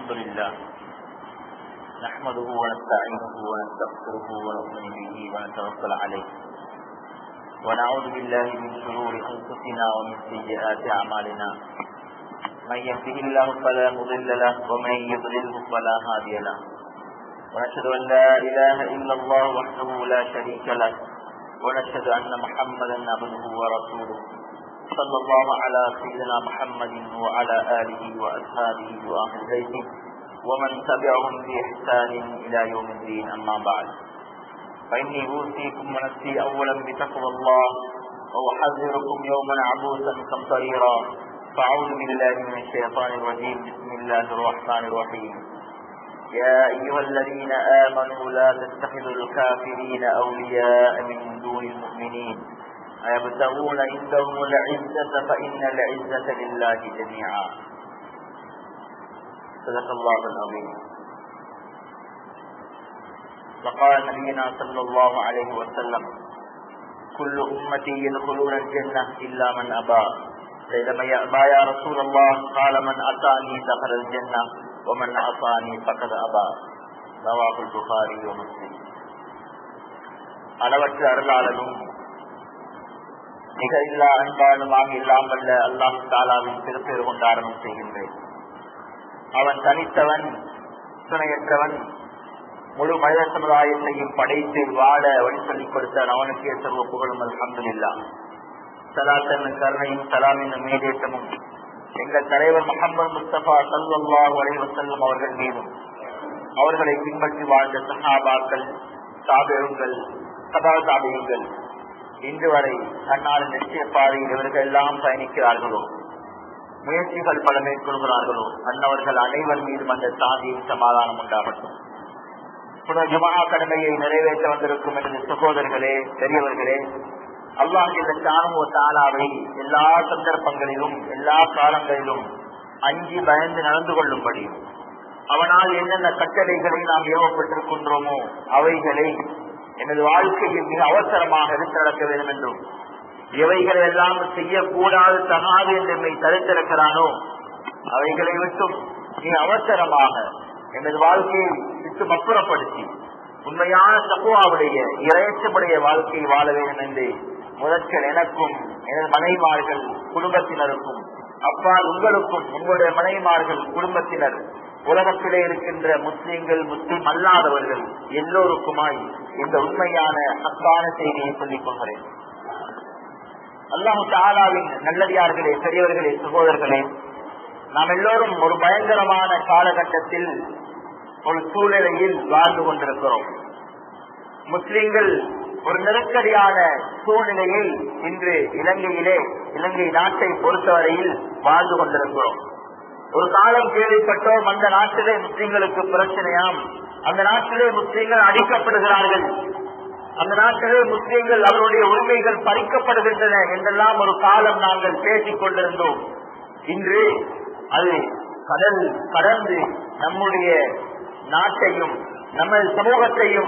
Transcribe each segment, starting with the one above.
الحمد لله نحمده ونستعينه ونستغفره ونؤمن به ونتوكل عليه ونعوذ بالله من شرور أنفسنا ومن سيئات أعمالنا من يهده الله فلا مضل له ومن يضلله فلا هادي له ونشهد أن لا إله إلا الله وحده لا شريك له ونشهد أن محمدا عبده ورسوله صلى الله على سيدنا محمد وعلى آله وأصحابه وأهل بيته ومن تبعهم بإحسان إلى يوم الدين. أما بعد فإني أوصيكم ونفسي أولا بتقوى الله وأحذركم يوما عبوسا قمطريرا فأعوذ بالله من الشيطان الرجيم. بسم الله الرحمن الرحيم. يا أيها الذين آمنوا لا تتخذوا الكافرين أولياء من دون المؤمنين أيبتغون عندهم العزة فإن العزة لله جميعا. صدق الله العظيم. وقال نبينا صلى الله عليه وسلم كل أمتي يدخلون الجنة إلا من أبى قيل من يأبى يا رسول الله قال من أطاعني دخل الجنة ومن عصاني فقد أبى. رواه البخاري ومسلم. அளவற்ற அருளாளனும் மிக இல்லா அன்பானுமாக இல்லாமல் அல்லாஹ் தஆலாவின் திருப்பெயர் கொண்டு ஆரம்பம் செய்கின்றேன். அவன் தனித்தவன், துணையற்றவன், முழு மனித சமுதாயத்தையும் படைத்து வாழ வழி சொல்லிக் கொடுத்த அவனுக்கே சர்வ புகழும் அல்ஹம்துலில்லாஹ். ஸலாத்தன் கருணையும் சலாமின் மேலேற்றமும் எங்கள் தலைவர் முஹம்மது முஸ்தபா ஸல்லல்லாஹு அலைஹி வஸல்லம் அவர்கள் மீதும் அவர்களை பின்பற்றி வாழ்ந்த சஹாபாக்கள், தாபிஈன்கள், தபா தாபிஈன்கள் இன்று வரை தன்னால் நிச்சய பாதையில் இவர்கள் எல்லாம் பயணிக்கிறார்களோ, முயற்சிகள் பல மேற்கொள்கிறார்களோ அன்னவர்கள் அனைவர் மீதும் அந்த சாந்தியின் சமாதானம் உண்டாகட்டும். ஜும்ஆ கடமையை நிறைவேற்ற வந்திருக்கும் எனது சகோதரர்களே, பெரியவர்களே, அல்லாஹ் ஜல்ல தஆலாவை எல்லா சந்தர்ப்பங்களிலும் எல்லா காலங்களிலும் அஞ்சி பயந்து நடந்து கொள்ளும்படி அவனால் என்னென்ன கட்டளைகளை நாம் ஏவப்பட்டிருக்கின்றோமோ அவைகளை எனது வாழ்க்கையில் மிக அவசரமாக எடுத்து நடக்க வேண்டும் என்றும் எவைகளை எல்லாம் செய்யக்கூடாது தகாது என்று என்னை தடுத்திருக்கிறானோ அவைகளை விட்டும் மிக அவசரமாக எனது வாழ்க்கையை விட்டு அப்புறப்படுத்தி உண்மையான தக்வாவுடைய இறையச்சமுடைய வாழ்க்கையை வாழ வேண்டும் என்று முதற்கல் எனக்கும் எனது மனைவிமார்கள் குடும்பத்தினருக்கும் அப்பால் உங்களுக்கும் உங்களுடைய மனைவிமார்கள் குடும்பத்தினர் உலகத்திலே இருக்கின்ற முஸ்லிம்கள் முஸ்லிம் அல்லாதவர்கள் எல்லோருக்குமாய் இந்த உண்மையான அன்பான செய்தியை சொல்லிக் கொள்கிறேன். அல்லாஹ் தஆலாவின் நல்லடியார்களே, பெரியவர்களே, சகோதரர்களே, நாம் எல்லோரும் ஒரு பயங்கரமான காலகட்டத்தில் ஒரு சூழ்நிலையில் வாழ்ந்து கொண்டிருக்கிறோம். முஸ்லிம்கள் ஒரு நெருக்கடியான சூழ்நிலையில் இன்று இலங்கை நாட்டை பொறுத்தவரையில் வாழ்ந்து கொண்டிருக்கிறோம். ஒரு காலம் கேள்விப்பட்டோம், அந்த நாட்டிலே முஸ்லிம்களுக்கு பிரச்சனையாம், அந்த நாட்டிலே முஸ்லிம்கள் அடிக்கப்படுகிறார்கள், அந்த நாட்டிலே முஸ்லிம்கள் அவருடைய உரிமைகள் பறிக்கப்படுகின்றன என்றெல்லாம் ஒரு காலம் நாங்கள் பேசிக் கொண்டிருந்தோம். இன்று அது கடந்து நம்முடைய நாட்டையும் நமது சமூகத்தையும்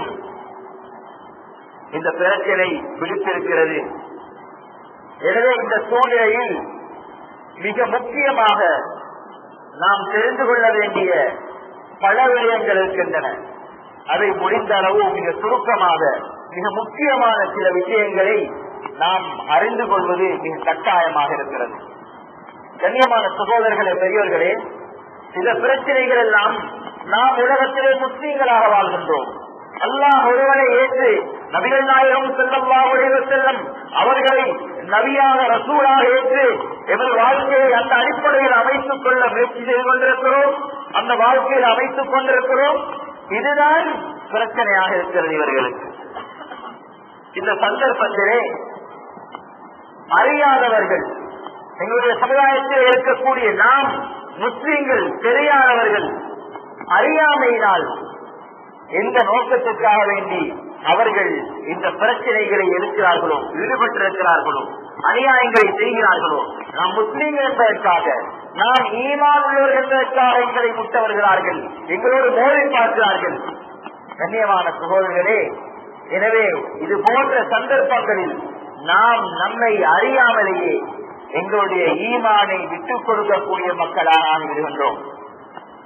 இந்த பிரச்சனை விடுத்திருக்கிறது. எனவே இந்த சூழ்நிலையில் மிக முக்கியமாக நாம் தெரிந்து கொள்ள வேண்டிய பல விடயங்கள் இருக்கின்றன. அதை முடிந்த அளவு மிக சுருக்கமாக மிக முக்கியமான சில விஷயங்களை நாம் அறிந்து கொள்வது மிக கட்டாயமாக இருக்கிறது. கண்ணியமான சகோதரர்களே, பெரியவர்களே, சில பிரச்சனைகள் எல்லாம் நாம் உலகத்திலே முஸ்லீம்களாக வாழ்கின்றோம். அல்லாஹ் ஒருவனை ஏற்று நபிகள் நாயகம் ஸல்லல்லாஹு அலைஹி வஸல்லம் அவர்களை நபியாக ரசூலாக ஏற்று எமது வாழ்க்கையை அந்த அடிப்படையில் அமைத்துக் கொள்ள முயற்சி செய்து கொண்டிருக்கிறோம், அந்த வாழ்க்கையில் அமைத்துக் கொண்டிருக்கிறோம். இதுதான் பிரச்சனையாக இருக்கிறது இவர்களுக்கு. இந்த சந்தர்ப்பத்திலே அறியாதவர்கள், எங்களுடைய சமுதாயத்தில் இருக்கக்கூடிய நாம் முஸ்லிம்கள் தெரியாதவர்கள், அறியாமையினால் எந்த நோக்கத்திற்காக வேண்டி அவர்கள் இந்த பிரச்சனைகளை எடுக்கிறார்களோ, ஈடுபட்டிருக்கிறார்களோ, அநியாயங்களை செய்கிறார்களோ, நாம் முஸ்லீம்கள் என்பதற்காக, நாம் ஈமான் உள்ளவர்கள் என்பதற்காக எங்களை முட்ட வருகிறார்கள், எங்களோடு மோதி பார்க்கிறார்கள். கண்ணியமான சகோதரர்களே, எனவே இது போன்ற சந்தர்ப்பங்களில் நாம் நம்மை அறியாமலேயே எங்களுடைய ஈமானை விட்டுக் கொடுக்கக்கூடிய மக்களாக ஆகிவிடுகின்றோம்.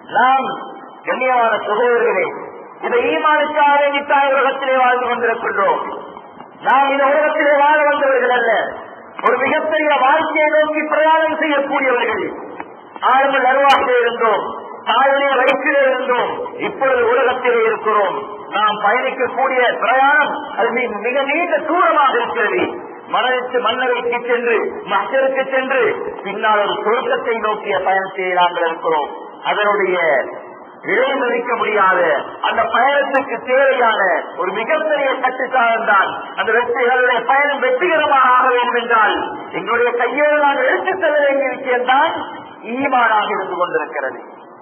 நாம் கண்ணியமான சகோதரர்களே, இந்த ஈமானுக்காக வேண்டித்தான் உலகத்திலே வாழ்ந்து கொண்டிருக்கின்றோம். நாம் இந்த உலகத்திலே வாழ வந்தவர்கள் அல்ல, ஒரு மிகப்பெரிய வாழ்க்கையை நோக்கி பிரயாணம் செய்யக்கூடியவர்கள். ஆரம்பல் அருவாகிலே இருந்தோம், தாயுடைய வயிற்றிலே இருந்தோம், இப்பொழுது உலகத்திலே இருக்கிறோம். நாம் பயணிக்கக்கூடிய பிரயாணம் அது மிக நீண்ட தூரமாக இருக்கிறது. மரணித்து மன்னரைக்கு சென்று மகருக்கு சென்று பின்னால் ஒரு சொர்க்கத்தை நோக்கிய பயணத்தை நாங்கள் இருக்கிறோம். அதனுடைய இழந்தளிக்க முடியாத அந்த பயணத்துக்கு தேவையான ஒரு மிகப்பெரிய கட்டுக்காலம் தான் அந்த வெற்றிகளுடைய பயணம் வெற்றிகரமாக ஆக வேண்டும் என்றால் எங்களுடைய கையோடு நாங்கள் எடுத்துச் செல்ல வேண்டிய விஷயம்தான் ஈமானாக இருந்து கொண்டிருக்கிறது.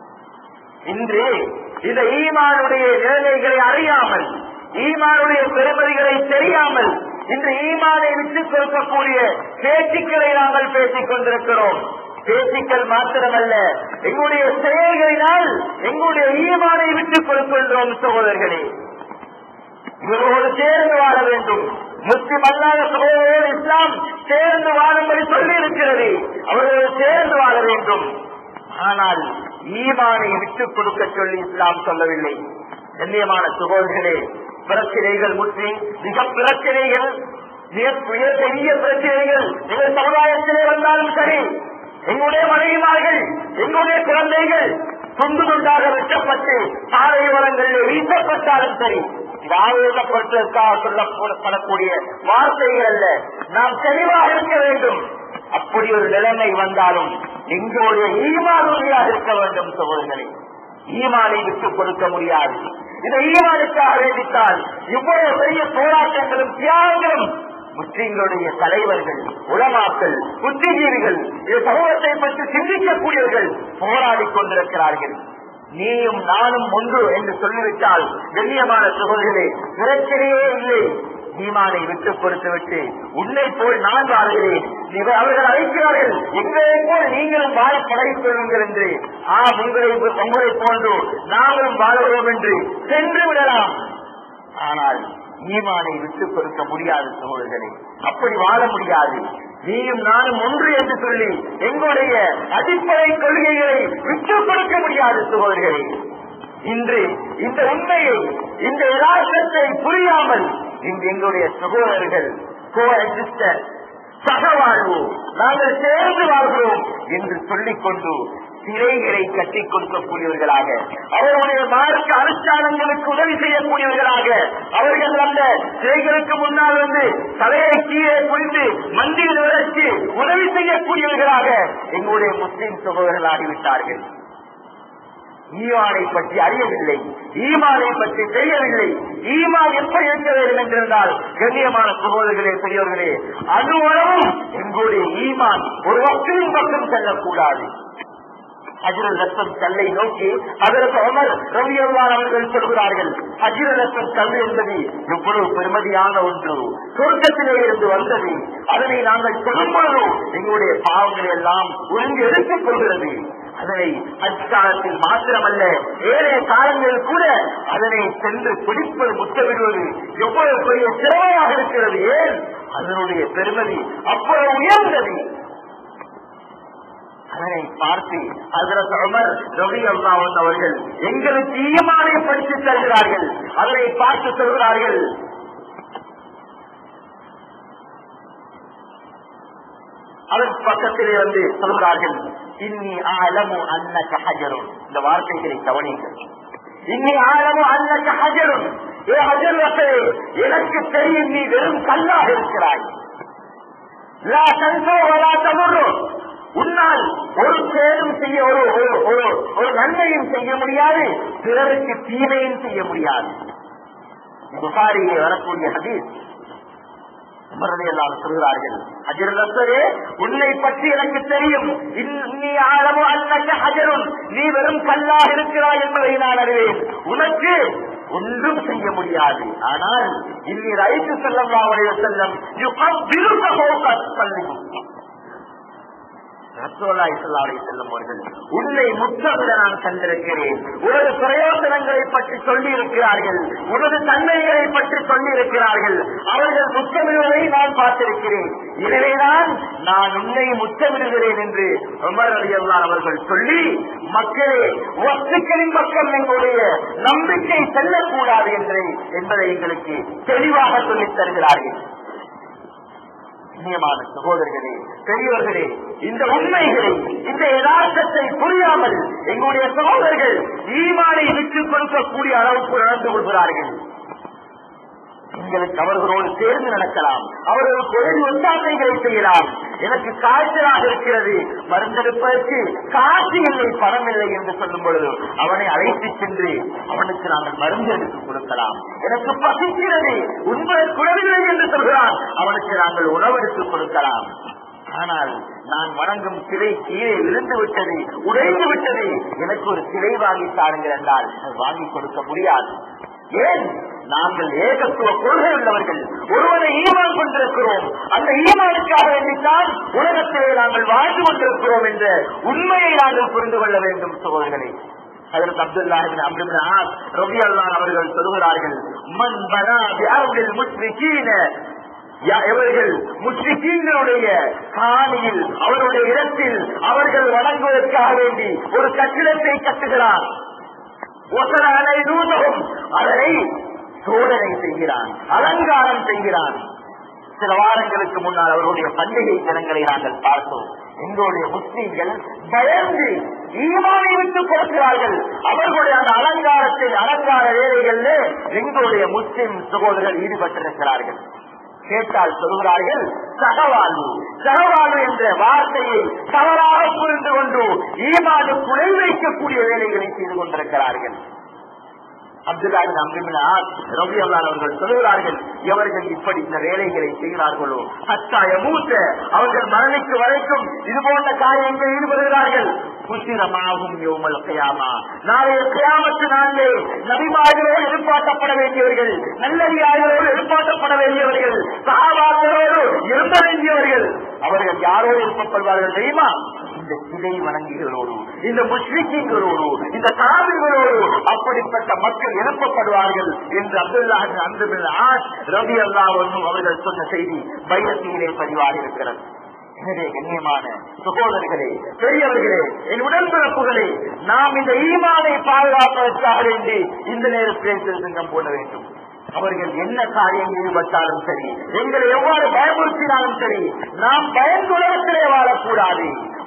இன்று இந்த ஈமானுடைய நிலைமைகளை அறியாமல், ஈமானுடைய பெருமதிகளை தெரியாமல் இன்று ஈமானை விட்டுக் கொடுக்கக்கூடிய பேச்சுக்களை நாங்கள் பேசிக் கொண்டிருக்கிறோம். பேச்சுக்கள் மாத்திரமல்ல, எங்களுடைய செயல்களினால் எங்களுடைய ஈமானை விட்டுக் கொடுக்கின்றோம். சகோதரர்களே, இவர்களோடு சேர்ந்து வாழ வேண்டும். முஸ்லிம் அல்லாத சகோதரர்கள் இஸ்லாம் சேர்ந்து வாழும்படி சொல்லி இருக்கிறது. அவர்களோடு சேர்ந்து வாழ வேண்டும். ஆனால் ஈமானை விட்டுக் கொடுக்க சொல்லி இஸ்லாம் சொல்லவில்லை. கண்ணியமான சகோதரர்களே, பிரச்சனைகள் முற்றி மிக பிரச்சனைகள், மிக பெரிய பிரச்சனைகள் எங்கள் சமுதாயத்திலே வந்தாலும் சரி, எங்களுடைய மனைவிமார்கள், எங்களுடைய குழந்தைகள் துண்டு துண்டாக வெட்டப்பட்டு சாலை வளங்களில் வீசப்பட்டாலும் சரி, ஆயுதப்படுத்துவதற்காக சொல்லப்படக்கூடிய வார்த்தைகள் அல்ல. நாம் தெளிவாக இருக்க வேண்டும். அப்படி ஒரு நிலைமை வந்தாலும் எங்களுடைய ஈமான் உறுதியாக இருக்க வேண்டும். சகோதரர்களே, ஈமானை விட்டுக் கொடுக்க முடியாது. இதை ஈமானுக்காக வேண்டித்தால் இவ்வளவு பெரிய போராட்டங்களும் தியாகங்களும் முஸ்லிம்களுடைய தலைவர்கள், உலமாக்கள், புத்திஜீவிகள், இந்த சமூகத்தை பற்றி சிந்திக்கக்கூடியவர்கள் போராடிக் கொண்டிருக்கிறார்கள். நீயும் நானும் ஒன்று என்று சொல்லிவிட்டால் கண்ணியமான சகோதரர்களே, பிரச்சனையே இல்லை. ஈமானை விட்டுக் கொடுத்துவிட்டு உன்னை போல் நான் வாழ்கிறேன், அவர்கள் அழைக்கிறார்கள் எங்களை போல் நீங்களும் வாழ பழகிக் கொள்ளுங்கள் என்று, உங்களை போன்று நாங்களும் வாழ்கிறோம் என்று சென்று விடலாம். ஆனால் ஈமானை விட்டுக் கொடுக்க முடியாது சகோதரர்களே, அப்படி வாழ முடியாது. நீயும் நானும் ஒன்று என்று சொல்லி எங்களுடைய அடிப்படை கொள்கைகளை விட்டுக் கொடுக்க முடியாது சகோதரர்களே. இன்று இந்த உண்மையை, இந்த யதார்த்தத்தை புரியாமல் இன்று எங்களுடைய சகோதரர்கள் சகவாழ்வு, நாங்கள் சேர்ந்து வாழ்கிறோம் என்று சொல்லிக் கொண்டு சிறைகளை கட்டிக் கொடுக்கக்கூடியவர்களாக, அவர்களுடைய மார்க்க அனுஷ்டானங்களுக்கு உதவி செய்யக்கூடியவர்களாக, அவர்கள் அந்த சிறைகளுக்கு முன்னால் வந்து தலையை கீழே குனிந்து மந்தியில் விளக்கி உதவி செய்யக்கூடியவர்களாக எங்களுடைய முஸ்லிம் சகோதரர்களாகிவிட்டார்கள். ஈமானை பற்றி அறியவில்லை, ஈமானை பற்றி தெரியவில்லை. ஈமான் எப்படி இருக்க வேண்டும் என்றிருந்தால் கண்ணியமான சகோதரர்களே, பெரியவர்களே, அதுவளவும் எங்களுடைய ஈமான் ஒரு வக்தின் பக்கம் செல்லக்கூடாது. ஹஜ்ரல் அஸ்வத் கல்லை நோக்கி அதற்கு உமர் ரலியல்லாஹு அவர்கள் சொல்கிறார்கள், ஹஜ்ரல் அஸ்வத் கல் என்பது எவ்வளவு பெருமதியான ஒன்று, சொர்க்கத்திலே இருந்து வந்தது. அதனை நாங்கள் தொடும்போது எங்களுடைய பாவங்களை எல்லாம் ஒழுங்கு எடுத்துக் கொள்கிறது. அதனை ஹஜ் காலத்தில் மாத்திரமல்ல, ஏழைய காலங்களில் கூட அதனை சென்று பிடிப்பது, முத்தமிடுவது எவ்வளவு பெரிய சிரமமாக இருக்கிறது. ஏன்? அதனுடைய பெருமதி அவ்வளவு உயர்ந்தது. அதனை பார்த்து ஹஜ்ரத் உமர் ரலியல்லாஹு அன்ஹு அவர்கள் எங்களுக்கு ஈமானை படித்து தருகிறார்கள். அதனை பார்த்து சொல்கிறார்கள், அதன் பக்கத்திலே வந்து சொல்கிறார்கள், இன்னி ஆலமு அன்னக ஹஜருன். இந்த வார்த்தைகளை கவனிங்கள். இன்னி ஆலமு அன்னக ஹஜருன். ஏ ஹஜரத்தே, எனக்கு தெரியும் நீ வெறும் கல்லாக இருக்கிறாய். லா தன்சோ வலா தமுரு. உன்னால் ஒரு சேரும் செய்ய, ஒரு நன்மையும் செய்ய முடியாது, பிறருக்கு தீமையும் செய்ய முடியாது. புகாரிலே வரக்கூடிய ஹதீஸ். எல்லாம் சொல்கிறார்கள், ஹஜ்ரல் அஸ்வதே, உன்னை பற்றி எனக்கு தெரியும், நீ ஆழமோ அல்ல ஹஜருன், நீ வெறும் கல்லாக இருக்கிறாய் என்பதை நான் அறிவேன். உனக்கு ஒன்றும் செய்ய முடியாது. ஆனால் இன்னி ரைத்து ஸல்லல்லாஹு அலைஹி வஸல்லம் யுகப்பிலுக ஃபௌக ஸல்லிஹு. ரசூலுல்லாஹி ஸல்லல்லாஹு அலைஹி வஸல்லம் அவர்கள் உன்னை முற்றமிட நான் கண்டிருக்கிறேன். உனது பிரயோஜனங்களை பற்றி சொல்லி இருக்கிறார்கள், உனது தன்மைகளை பற்றி சொல்லி இருக்கிறார்கள். அவர்கள் முற்றமிடுவதை நான் பார்த்திருக்கிறேன். எனவேதான் நான் உன்னை முற்றமிடுகிறேன் என்று உமர் ரலியல்லாஹு அவர்கள் சொல்லி, மக்களே வஸ்துக்களின் பக்கம் எங்களுடைய நம்பிக்கை செல்லக்கூடாது என்பதை எங்களுக்கு தெளிவாக சொல்லித் தருகிறார்கள். சகோதரர்களே, பெரியவர்களே, இந்த உண்மைகளை, இந்த யதார்த்தத்தை புரியாமல் எங்களுடைய சகோதரர்கள் ஈமானை விட்டுக் கொடுக்கக்கூடிய அளவுக்கு நடந்து கொள்கிறார்கள். எங்களுக்கு அவர்களோடு சேர்ந்து நடக்கலாம், அவர்களுக்கு உதவி ஒத்தாசைகளை செய்யலாம். எனக்கு காய்ச்சலாக இருக்கிறது, மருந்தெடுப்பதற்கு காசு இல்லை, பணம் இல்லை என்று சொல்லும் பொழுது அவனை அழைத்து சென்று அவனுக்கு நாங்கள் மருந்து எடுத்து கொடுக்கலாம். எனக்கு பசிக்கிறது, உண்மையை குழவில்லை என்று சொல்கிறான், அவனுக்கு நாங்கள் உணவெடுத்து கொடுக்கலாம். ஆனால் நான் வணங்கும் சிலை கீழே விழுந்து விட்டது, உடைந்து விட்டது, எனக்கு ஒரு சிலை வாங்கி தாருங்கள் என்றால் வாங்கி கொடுக்க முடியாது. ஏன்? நாங்கள் ஏகத்துவ கொள்கை உள்ளவர்கள், ஒருவரை ஈமான் கொண்டிருக்கிறோம். அந்த ஈமானுக்காக வேண்டித்தான் உலகத்திலே நாங்கள் வாழ்ந்து கொண்டிருக்கிறோம் என்ற உண்மையை நாங்கள் புரிந்து கொள்ள வேண்டும். சகோதரர்களே, Hazrat Abdullah ibn Amr ibn As ரலியல்லாஹு அவர்கள் சொல்கிறார்கள், மன் பனா பிஅர்தில் முஸ்ரிகீன, இவர்கள் முஸ்லிம்களுடைய காணியில், அவருடைய இடத்தில் அவர்கள் வணங்குவதற்காக வேண்டி ஒரு கட்டிடத்தை கட்டுகிறார். அதனை சோதனை செய்கிறான், அலங்காரம் செய்கிறான். சில வாரங்களுக்கு முன்னால் அவருடைய பண்டிகை தினங்களை நாங்கள் பார்த்தோம். எங்களுடைய முஸ்லிம்கள் பயந்து ஈமானை விட்டுக் கொடுக்கிறார்கள். அவர்களுடைய அந்த அலங்கார வேலைகளில் எங்களுடைய முஸ்லிம் சகோதரர்கள் ஈடுபட்டிருக்கிறார்கள். கேட்டால் சொல்கிறார்கள், சகவாழ்வு என்ற வார்த்தையை தவறாக புரிந்து கொண்டு ஈமானு குறை வைக்கக்கூடிய வேலைகளை செய்து கொண்டிருக்கிறார்கள். Abdullah ibn Amr ibn As ரலியல்லாஹு அவர்கள் சொல்கிறார்கள், எவர்கள் இப்படி இந்த வேலைகளை செய்கிறார்களோ ஹத்தா யமூத, அவர்கள் மரணிக்கு வரைக்கும் இது போன்ற காரியங்களில் ஈடுபடுகிறார்கள். புசிரமாகும் யௌமல் கியாமா, நாளைய கியாமத்து நாளிலே நபிமார்களோடு எதிர்பார்க்கப்பட வேண்டியவர்கள், நல்லடியார்களோடு எதிர்பார்க்கப்பட வேண்டியவர்கள், சஹாபாக்களோடு இருந்த வேண்டியவர்கள், அவர்கள் யாரோடு எழுப்பப்படுவார்கள் தெரியுமா? இந்த சிலை வணங்கிகளோடு, இந்த முஸ்லிம்களோடு, இந்த காவிர்களோடு அப்படிப்பட்ட மக்கள் எழுப்பப்படுவார்கள் என்று Abdullah ibn Amr ibn As ரலியல்லாஹு அன்ஹு அவர்கள் சொன்ன செய்தி பைஹக்கியிலே பதிவாகி இருக்கிறது. எனவே கண்ணியமான சகோதரர்களே, பெரியவர்களே, என் உடன்பிறப்புகளே, நாம் இந்த ஈமானை பாதுகாப்பதற்காக வேண்டி இந்த நேரத்தில் சிங்கம் போட வேண்டும். அவர்கள் என்ன காரியம் ஈடுபட்டாலும் சரி, எங்களை எவ்வாறு பயமுறுத்தினாலும் சரி, நாம் பயந்துலகத்திலே வாழக்கூடாது.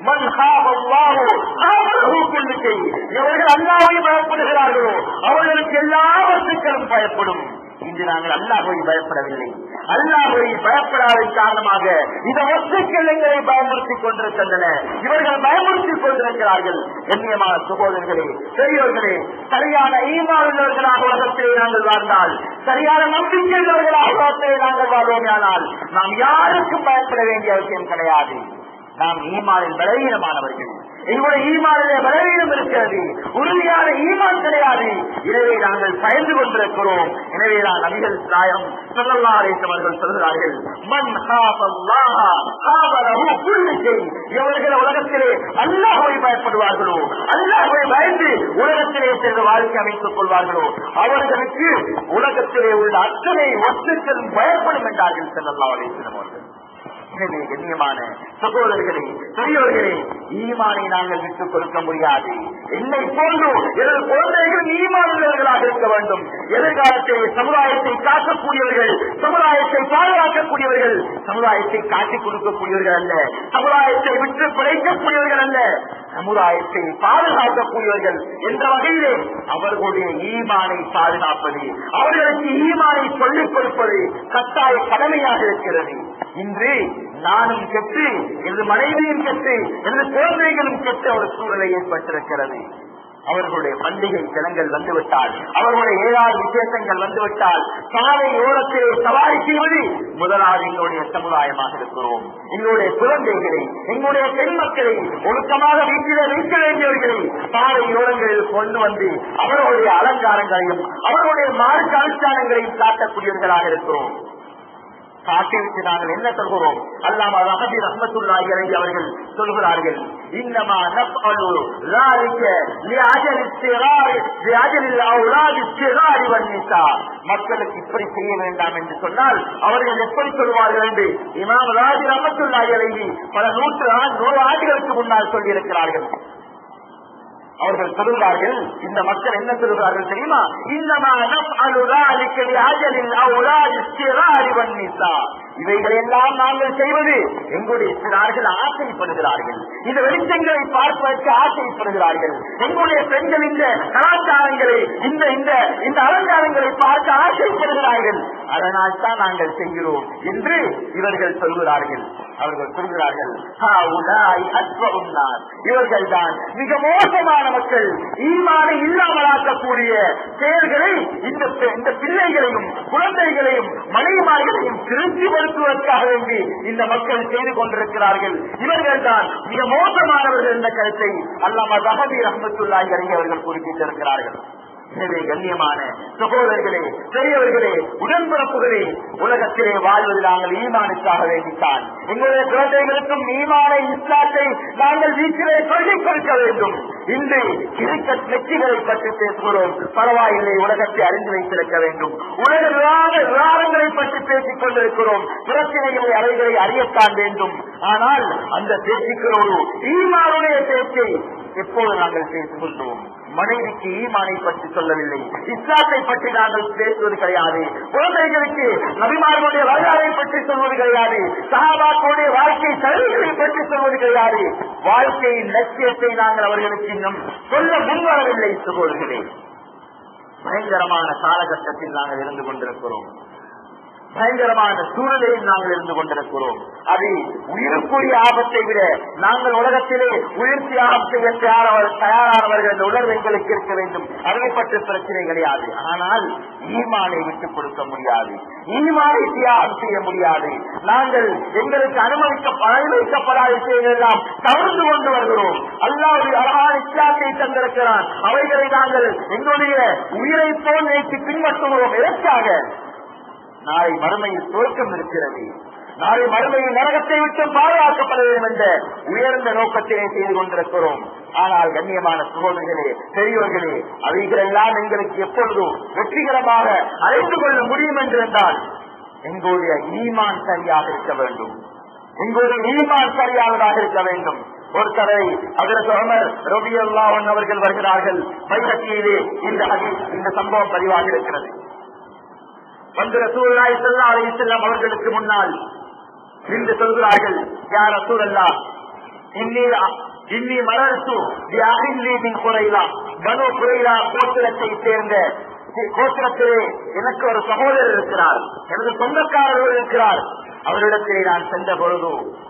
எவர்கள் அல்லாஹ்வை பயப்படுகிறார்களோ அவர்களுக்கு எல்லா வஸ்துக்களும் பயப்படும். இன்று நாங்கள் அல்லாஹ்வை பயப்படவில்லை. அல்லாஹ்வை பயப்படாத காரணமாக இந்த வஸ்துக்கள் எங்களை பயமுறுத்திக் கொண்டிருக்கின்றன, இவர்கள் பயமுறுத்திக் கொண்டிருக்கிறார்கள். கண்ணியமான சகோதரர்களே, பெரியவர்களே, சரியான ஈமான் உள்ளவர்களாக உலகத்திலே நாங்கள் வாழ்ந்தால், சரியான நம்பிக்கை உள்ளவர்களாக உலகத்திலே நாங்கள் வாழ்வோமானால் நாம் யாருக்கும் பயப்பட வேண்டிய அவசியம் கிடையாது. நாம் ஈமானில் பலவீனமானவர்கள், எங்களுடைய ஈமானிலே பலவீனம் இருக்கிறது, உறுதியான ஈமான் கிடையாது. எனவே நாங்கள் பயந்து கொண்டிருக்கிறோம். எனவே தான் நபிகள் நாயகம் ஸல்லல்லாஹு அலைஹி வஸல்லம் அவர்கள் சொல்கிறார்கள், மன் ஹாஃபல்லாஹ ஹாஃபலஹு குல்லு ஷை, எவர்கள் உலகத்திலே அல்லாஹ்வை பயப்படுவார்களோ, அல்லாஹ்வை பயந்து உலகத்திலே சென்று வாழ்க்கை அமைத்துக் கொள்வார்களோ அவர்களுக்கு உலகத்திலே உள்ள அத்தனை வஸ்துக்களும் பயப்படும் என்றார்கள் ஸல்லல்லாஹு அலைஹி வஸல்லம் அவர்கள். எனவே கண்ணியமான சகோதரர்களே, பெரியவர்களே, ஈமானை நாங்கள் விட்டுக் கொடுக்க முடியாது. என்னை போன்று எனது குழந்தைகள் ஈமான் உள்ளவர்களாக இருக்க வேண்டும். எதிர்காலத்தை சமுதாயத்தை காக்கக்கூடியவர்கள், சமுதாயத்தை பாதுகாக்கக்கூடியவர்கள், சமுதாயத்தை காட்டிக் கொடுக்கக்கூடியவர்கள் அல்ல, சமுதாயத்தை விட்டு பிழைக்கக்கூடியவர்கள் அல்ல, சமுதாயத்தை பாதுகாக்கக்கூடியவர்கள் என்ற வகையிலே அவர்களுடைய ஈமானை பாதுகாப்பது, அவர்களுக்கு ஈமானை சொல்லிக் கொடுப்பது கட்டாய கடமையாக இருக்கிறது. இன்று நானும் கெட்டு, எனது மனைவியும் கெட்டு, எனது குழந்தைகளும் கெட்டு ஒரு சூழலை ஏற்பட்டிருக்கிறது. அவர்களுடைய பண்டிகை தினங்கள் வந்துவிட்டால், அவர்களுடைய ஏதாவது விசேஷங்கள் வந்துவிட்டால் சாலை ஓரத்திலே சவாரி செய்வது முதலாவது எங்களுடைய சமுதாயமாக இருக்கிறோம். எங்களுடைய குழந்தைகளை, எங்களுடைய பெண் மக்களை ஒழுக்கமாக வீட்டிலே வைக்க வேண்டியவர்களை சாலை ஓரங்களில் கொண்டு வந்து அவர்களுடைய அலங்காரங்களையும் அவர்களுடைய மார்க்க அனுஷ்டானங்களையும் காட்டக்கூடியவர்களாக இருக்கிறோம். காட்டிவிட்டு நாங்கள் என்ன சொல்கிறோம்? அல்லாமா ரஹபி ரஹ்மத்துல்லாஹி அலைஹி அவர்கள் சொல்கிறார்கள், இன்னமா நஃஅலு ذلك لاجل الصغار لاجل الاولاد الصغار والنساء. மக்களுக்கு இப்படி செய்ய வேண்டாம் என்று சொன்னால் அவர்கள் எப்படி சொல்வார்கள் என்று இமாம் ராஜி ரஹ்மத்துல்லாஹி அலைஹி பல 100 ஆண்டுகளுக்கு முன்னால் சொல்லியிருக்கிறார்கள். அவர்கள் சொல்கிறார்கள், இந்த மக்கள் என்ன சொல்கிறார்கள் தெரியுமா? இன்னமா நஃஅலு ذلك لاجل الاولاد الصغار والنساء. இவைகளெல்லாம் நாங்கள் செய்வது எங்களுடைய சிறார்கள் ஆசைப்படுகிறார்கள், இந்த வெளிச்சங்களை பார்ப்பதற்கு ஆசைப்படுகிறார்கள். எங்களுடைய பெண்கள் இந்த கலாச்சாரங்களை இந்த அலங்காரங்களை பார்க்க ஆசைப்படுகிறார்கள், அதனால் தான் நாங்கள் செய்கிறோம் என்று இவர்கள் சொல்கிறார்கள். அவர்கள் சொல்கிறார்கள், இவர்கள் தான் மிக மோசமான மக்கள். ஈமானை இல்லாமலாக்கக்கூடிய செயல்களை இந்த பிள்ளைகளையும் குழந்தைகளையும் மனைவிமார்களையும் திருப்திப்படுத்துவதற்காக வேண்டி இந்த மக்கள் செய்து கொண்டிருக்கிறார்கள். இவர்கள் தான் மிக மோசமானவர்கள் என்ற கருத்தை அல்லாமா ரஹபி ரஹ்மத்துல்லாஹி அலைஹி அவர்கள் குறிப்பிட்டிருக்கிறார்கள். எனவே கண்ணியமான சகோதரர்களே, பெரியவர்களே, உடன்பிறப்புகளே, உலகத்திலே வாழ்வது நாங்கள் ஈமானுக்காக வேண்டித்தான். எங்களுடைய குழந்தைகளுக்கும் ஈமானை இஸ்லாத்தை நாங்கள் வீட்டிலே சொல்லிக் கொடுக்க வேண்டும். இன்று கிரிக்கெட் வெற்றிகளை பற்றி பேசுகிறோம், பரவாயில்லை, உலகத்தை அறிந்து வைத்திருக்க வேண்டும். உலக விவகாரங்களை பற்றி பேசிக் கொண்டிருக்கிறோம், பிரச்சனைகளை அவைகளை அறியத்தான் வேண்டும். ஆனால் அந்த பேச்சுக்களோடு ஈமானுடைய பேச்சை எப்போது நாங்கள் பேசிக்கொள்வோம்? மனைவிக்கு ஈமானை பற்றி சொல்லவில்லை, இஸ்லாத்தை பற்றி நாங்கள் பேசுவது கிடையாது. குழந்தைகளுக்கு நபிமார்களுடைய வரலாறை பற்றி சொல்வது கிடையாது, சஹாபாக்களுடைய வாழ்க்கை தலைவர்களை பற்றி சொல்வது கிடையாது. வாழ்க்கையின் லட்சியத்தை நாங்கள் அவர்களுக்கு இன்னும் சொல்ல முன்வரவில்லை. சகோதரர்களே, பயங்கரமான காலகட்டத்தில் நாங்கள் இருந்து கொண்டிருக்கிறோம், பயங்கரமான சூழலில் நாங்கள் இருந்து கொண்டிருக்கிறோம். அது உயிருக்குரிய ஆபத்தை விட நாங்கள் உலகத்திலே உயிர் தியாகம் செய்ய தயாரானவர்கள் என்ற உணர்வு எங்களுக்கு இருக்க வேண்டும். அதை பற்றி பிரச்சனை கிடையாது. ஆனால் ஈமானை விட்டுக் கொடுக்க முடியாது, ஈமானை தியாகம் செய்ய முடியாது. நாங்கள் எங்களுக்கு அனுமதிக்கப்படாத விஷயங்கள் எல்லாம் தவிர்த்து கொண்டு வருகிறோம். அல்லாஹ் அழகான இஸ்லாத்தை தந்திருக்கிறான், அவைகளை நாங்கள் எங்களுடைய உயிரை போல் நினைத்து பின்பற்றுகிறோம். எதற்காக? நாளை மறுமையில் சுவர்க்கம் இருக்கிறது, நாளை மறுமையில் நரகத்தை விட்டு பாதுகாக்கப்பட வேண்டும் என்ற உயர்ந்த நோக்கத்திலே செய்து கொண்டிருக்கிறோம். ஆனால் கண்ணியமான சகோதரர்களே, பெரியவர்களே, அவைகளெல்லாம் எங்களுக்கு எப்பொழுதும் வெற்றிகரமாக அழைத்து கொள்ள முடியும் என்றிருந்தால் எங்களுடைய ஈமான் சரியாக இருக்க வேண்டும், எங்களுடைய ஈமான் சரியானதாக இருக்க வேண்டும். ஒரு தடவை ஹஜ்ரத் உமர் ரலியல்லாஹு அன்ஹு அவர்கள் வருகிறார்கள். பைஹக்கியிலே இந்த சம்பவம் பதிவாகி இருக்கிறது. வந்து ரசூலுல்லாஹி ஸல்லல்லாஹு அலைஹி வஸல்லம் அவர்களுக்கு முன்னால் நின்று சொல்கிறார்கள், யா ரசூலல்லாஹ், இன்னி மரத்து பிஅஹில்லி மின் குரைலா, பனு குரைலா கோத்திரத்தை சேர்ந்த கோத்திரத்திலே எனக்கு ஒரு சகோதரர் இருக்கிறார், எனது சொந்தக்காரர்கள் இருக்கிறார். அவரிடத்திலே நான் சென்ற பொழுது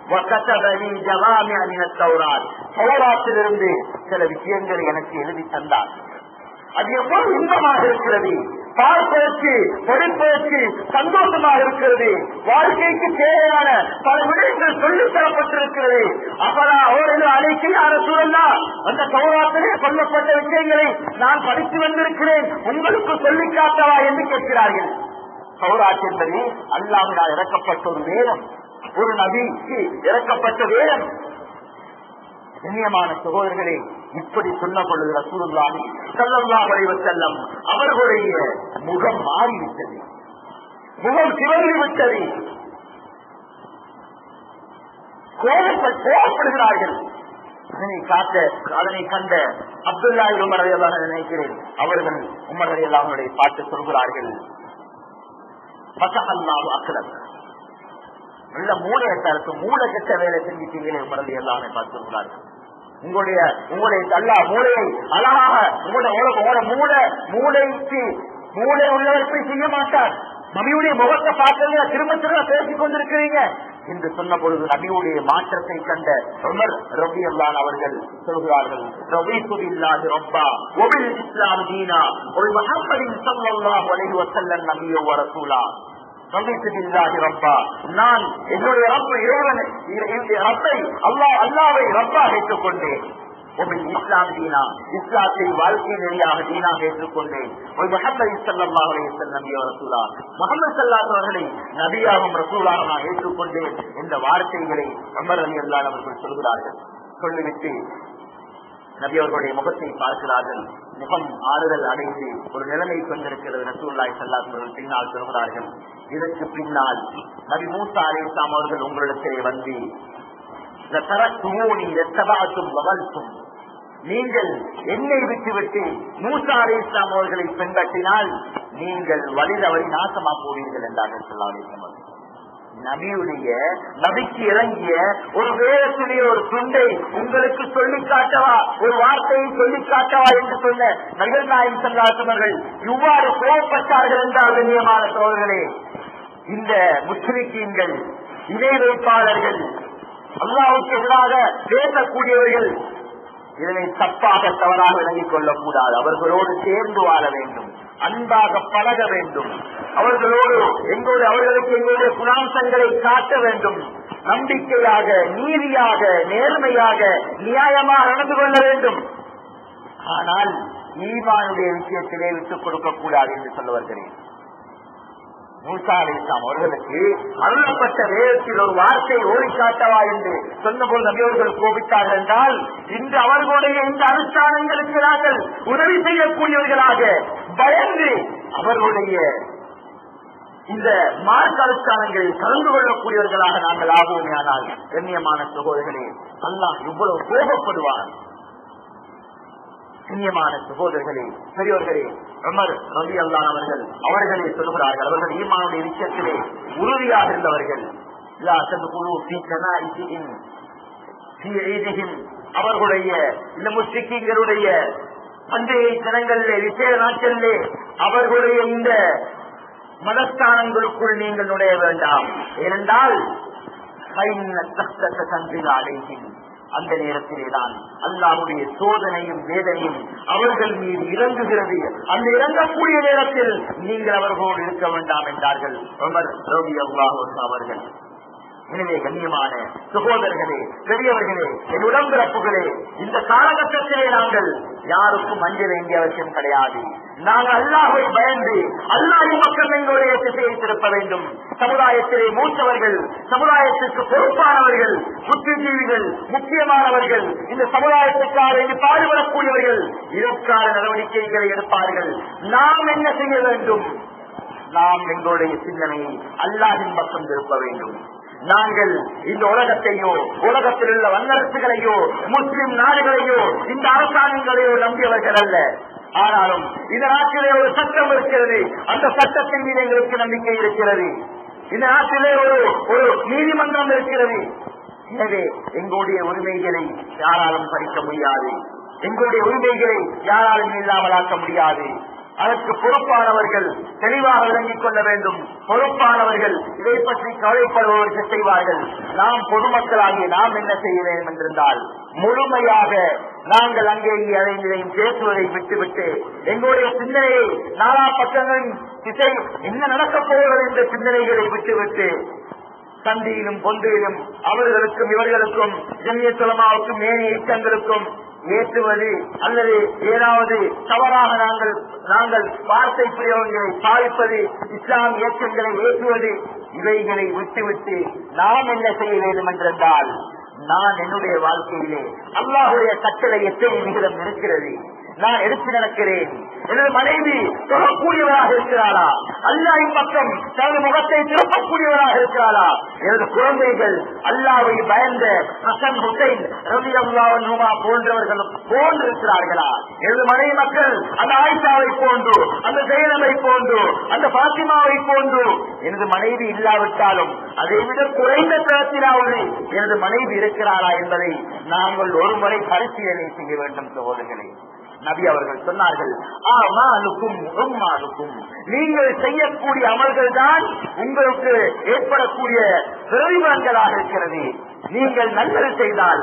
தௌராத்திலிருந்து சில விஷயங்களை எனக்கு எழுதி தந்தார். அது எவ்வளவு இன்பமாக இருக்கிறது, பார்ப்பதற்கு படிப்பதற்கு சந்தோஷமாக இருக்கிறது. வாழ்க்கைக்கு தேவையான பல விடயங்கள் சொல்லித் தரப்பட்டிருக்கிறது. அப்பரா ஓரிலும் அழைக்கையான சூழலா அந்த தௌராத்திலே சொல்லப்பட்ட விஷயங்களை நான் படித்து வந்திருக்கிறேன், உங்களுக்கு சொல்லிக் காட்டவா என்று கேட்கிறார்கள். தௌராத் என்பது அல்லாஹ்வினால் இறக்கப்பட்ட ஒரு வேதம், ஒரு நபிக்கு இறக்கப்பட்ட வேதம். கண்ணியமான சகோதரர்களே, இப்படி சொன்ன பொழுது ரசூலுல்லாஹி ஸல்லல்லாஹு அலைஹி வஸல்லம் அவர்களுடைய முகம் மாறிவிட்டது, முகம் சிவந்துவிட்டது. கோபப்படுகிறார்கள். அதனை கண்ட அப்துல்லா உமர் ரலியல்லாஹு அன்ஹு நினைக்கிறேன், அவர்கள் உமர் ரலியல்லாஹு அன்ஹுவை பார்த்து சொல்கிறார்கள், ஃபதஹல்லாஹு அக்ரம், நல்ல மூளையை தரத்து மூளை கெட்ட வேலை செஞ்சிட்டீங்களே உமர் ரலியல்லாஹு அன்ஹு பார்த்து சொல்கிறார்கள். உங்களுடைய அல்லா மூளையை அழகாக மூளைக்கு மூளை உள்ளவர்களை செய்ய மாட்டார். நபியுடைய முகத்தை பார்த்தீங்க, திரும்ப திரும்ப பேசிக் கொண்டிருக்கிறீங்க என்று சொன்ன பொழுது நபியுடைய மாற்றத்தை கண்ட உமர் ரலியல்லாஹு அவர்கள் சொல்கிறார்கள், ரதீது பில்லாஹி ரப்பா வ பில் இஸ்லாம் தீனா வ முஹம்மதின் ஸல்லல்லாஹு அலைஹி வஸல்லம் நபியோ வ ரசூலா. ரதீது பில்லாஹி ரப்பா, நான் என்னுடைய ரப்பை அல்லாஹ்வை ரப்பாக ஏற்றுக்கொண்டேன். இஸ்லாம் தீனா, இஸ்லாத்தை வாழ்க்கை நெறியாக தீனாக ஏற்றுக்கொண்டேன். ஒரு முஹம்மது ஸல்லல்லாஹு அலைஹி வஸல்லம் நபி ரசூலா, முஹம்மது ஸல்லல்லாஹு அவர்களை நபியாகவும் ரசூலாக நான் ஏற்றுக்கொண்டேன் என்ற வார்த்தைகளை உமர் ரலியல்லாஹு அவர்கள் சொல்கிறார்கள். சொல்லிவிட்டு நபி அவர்களுடைய முகத்தை பார்க்கிறார்கள். முகம் ஆறுதல் அடைந்து ஒரு நிலைமை கொண்டிருக்கிறது. ரசூலுல்லாஹி ஸல்லல்லாஹு அலைஹி வஸல்லம் பின்னால் சொல்கிறார்கள், இதற்கு பின்னால் நபி மூசா அலைஹிஸ்ஸலாம் அவர்கள் உங்களிடத்திலே வந்து நீங்கள் என்னை விட்டுவிட்டு மூசா அலைஹிஸ்ஸலாம் அவர்களை பின்பற்றினால் நீங்கள் வழி தவறி நாசமா போவீர்கள் என்றார்கள் ஸல்லல்லாஹு அலைஹி வஸல்லம். நபிக்கு இறங்கிய ஒரு வேதத்திலே ஒரு துண்டை உங்களுக்கு சொல்லிக் காட்டவா, ஒரு வார்த்தையை சொல்லிக் காட்டவா என்று சொன்ன நபிகள் நாயகம் ஸல்லல்லாஹு அலைஹி வஸல்லம் இவ்வாறு கோபப்பட்டார்கள் என்றால் கண்ணியமான சோழர்களே, இந்த முஸ்லிக்கீன்கள், இணை வைப்பாளர்கள், அல்லாஹ்வுக்கு எதிராக பேசக்கூடியவர்கள் இதனை தப்பாக தவறாக விளங்கிக் கொள்ளக்கூடாது. அவர்களோடு சேர்ந்து வாழ வேண்டும், அன்பாக பழக வேண்டும், அவர்களோடு அவர்களுக்கு எங்களுடைய குணாம்சங்களை காட்ட வேண்டும், நம்பிக்கையாக, நீதியாக, நேர்மையாக, நியாயமாக நடந்து கொள்ள வேண்டும். ஆனால் ஈமானுடைய விஷயத்திலே விட்டுக் கொடுக்க கூடாது என்று சொல்லுவார்களே. மூசா அலைஹிஸ்ஸலாம் அவர்களுக்கு அருளப்பட்ட வேதத்தில் ஒரு வார்த்தை ஓடி காட்டவா என்று சொன்னபோது நபியவர்கள் கோபித்தார்கள் என்றால், இன்று அவர்களுடைய இந்த அனுஷ்டானங்களுக்கு நாங்கள் உதவி செய்யக்கூடியவர்களாக பயந்து அவர்களுடைய இந்த மார்க்க அனுஷ்டானங்களில் கலந்து கொள்ளக்கூடியவர்களாக நாங்கள் ஆகுவோமே. ஆனால் கண்ணியமான சகோதரர்களே, அல்லாஹ் இவ்வளவு கோபப்படுவார். கண்ணியமான சகோதரர்களே, பெரியோர்களே, உமர் ரலியல்லாஹு அவர்கள் அவர்களே சொல்கிறார்கள், அவர்கள் ஈமானுடைய விஷயத்திலே உறுதியாக இருந்தவர்கள். அவர்களுடைய இந்த முஸ்லிம்களுடைய பண்டிகை தினங்களிலே, விசேஷ நாட்களிலே அவர்களுடைய இந்த மதஸ்தானங்களுக்குள் நீங்கள் நுழைய வேண்டாம். ஏனென்றால் அந்த நேரத்திலேதான் அல்லாஹ்வுடைய சோதனையும் வேதனையும் அவர்கள் மீது இறங்குகிறது. அந்த இறங்கக்கூடிய நேரத்தில் நீங்கள் அவர்களோடு இருக்க வேண்டாம் என்றார்கள் உமர் ரலியல்லாஹு அவர்கள். எனவே கண்ணியமான சகோதரர்களே, பெரியவர்களே, என் உடம்பிறப்புகளே, இந்த காலகட்டத்திலே நாங்கள் யாருக்கும் அஞ்ச வேண்டிய அவசியம் கிடையாது. நாங்கள் அல்லாஹ்வை பயந்து அல்லாஹ்வின் மக்கள் எங்களுடைய திசையை திருப்ப வேண்டும். சமுதாயத்திலே மூத்தவர்கள், சமுதாயத்திற்கு பொறுப்பானவர்கள், புத்திஜீவிகள், முக்கியமானவர்கள், இந்த சமுதாயத்துக்காக பாடுபடக்கூடியவர்கள் இதற்கான நடவடிக்கைகளை எடுப்பார்கள். நாம் என்ன செய்ய வேண்டும்? நாம் எங்களுடைய சிந்தனையை அல்லாஹ்வின் பக்கம் திருப்ப வேண்டும். நாங்கள் இந்த உலகத்தையோ, உலகத்தில் உள்ள வல்லரசுகளையோ, முஸ்லிம் நாடுகளையோ, இந்த அரசாங்கங்களையோ நம்பியவர்கள் அல்ல. ஆனாலும் இந்த நாட்டிலே ஒரு சட்டம் இருக்கிறது, அந்த சட்டத்தின் மீது எங்களுக்கு நம்பிக்கை இருக்கிறது. இந்த நாட்டிலே ஒரு நீதிமன்றம் இருக்கிறது. எனவே எங்களுடைய உரிமைகளை யாராலும் பறிக்க முடியாது, எங்களுடைய உரிமைகளை யாராலும் இல்லாமலாக்க முடியாது. அதற்கு பொறுப்பானவர்கள் தெளிவாக விளங்கிக் கொள்ள வேண்டும். பொறுப்பானவர்கள் இதை பற்றி கவலைப்படுபவர்கள் செய்வார்கள். நாம் பொதுமக்களாகிய நாம் என்ன செய்ய வேண்டும் என்றிருந்தால், முழுமையாக நாங்கள் அங்கே அதையும் பேசுவதை விட்டுவிட்டு எங்களுடைய சிந்தனையை நாலா பக்கங்களின் திசை என்ன நடக்கப் போகிறது என்ற சிந்தனைகளை விட்டுவிட்டு சந்தியிலும் பொந்தியிலும் அவர்களுக்கும் இவர்களுக்கும் ஜம்மியத் உலமாவுக்கும் ஏனைய இயக்கங்களுக்கும் ஏற்றுவது அல்லது ஏதாவது தவறாக நாங்கள் வார்த்தை பிரயோகங்களை பாதிப்பது, இஸ்லாம் இயக்கங்களை ஏற்றுவது, இவைகளை விட்டுவிட்டு நாம் என்ன செய்ய வேண்டும் என்றால், நான் என்னுடைய வாழ்க்கையிலே அல்லாஹ்வுடைய கட்டளை எத்தனை விகிதம் இருக்கிறது, நான் எடுத்து நடக்கிறேன். எனது மனைவி தொடரக்கூடியவராக இருக்கிறாரா? அல்லாஹ்வின் பக்கம் தனது முகத்தை திருப்பக்கூடியவராக இருக்கிறாரா? எனது குழந்தைகள் அல்லாஹ்வை பயந்த ஹசன் ஹுசைன் ரலியல்லாஹு அன்ஹுமா போன்றவர்கள் போன்றிருக்கிறார்களா? எனது மனைவி மக்கள் அந்த ஆயிஷாவை போன்று, அந்த ஜெயனபை போன்று, அந்த பாத்திமாவை போன்று எனது மனைவி இல்லாவிட்டாலும் அதை விட குறைந்த தரத்திலாவது எனது மனைவி இருக்கிறாரா என்பதை நாங்கள் ஒரு முறை பரிசீலனை செய்ய வேண்டும் சகோதரர்களே. நபி அவர்கள் சொன்னார்கள், நீங்கள் செய்யக்கூடிய அமல்கள் தான் உங்களுக்கு ஏற்படக்கூடிய பிரதிபலன்களாக இருக்கிறது. நீங்கள் நல்லது செய்தால்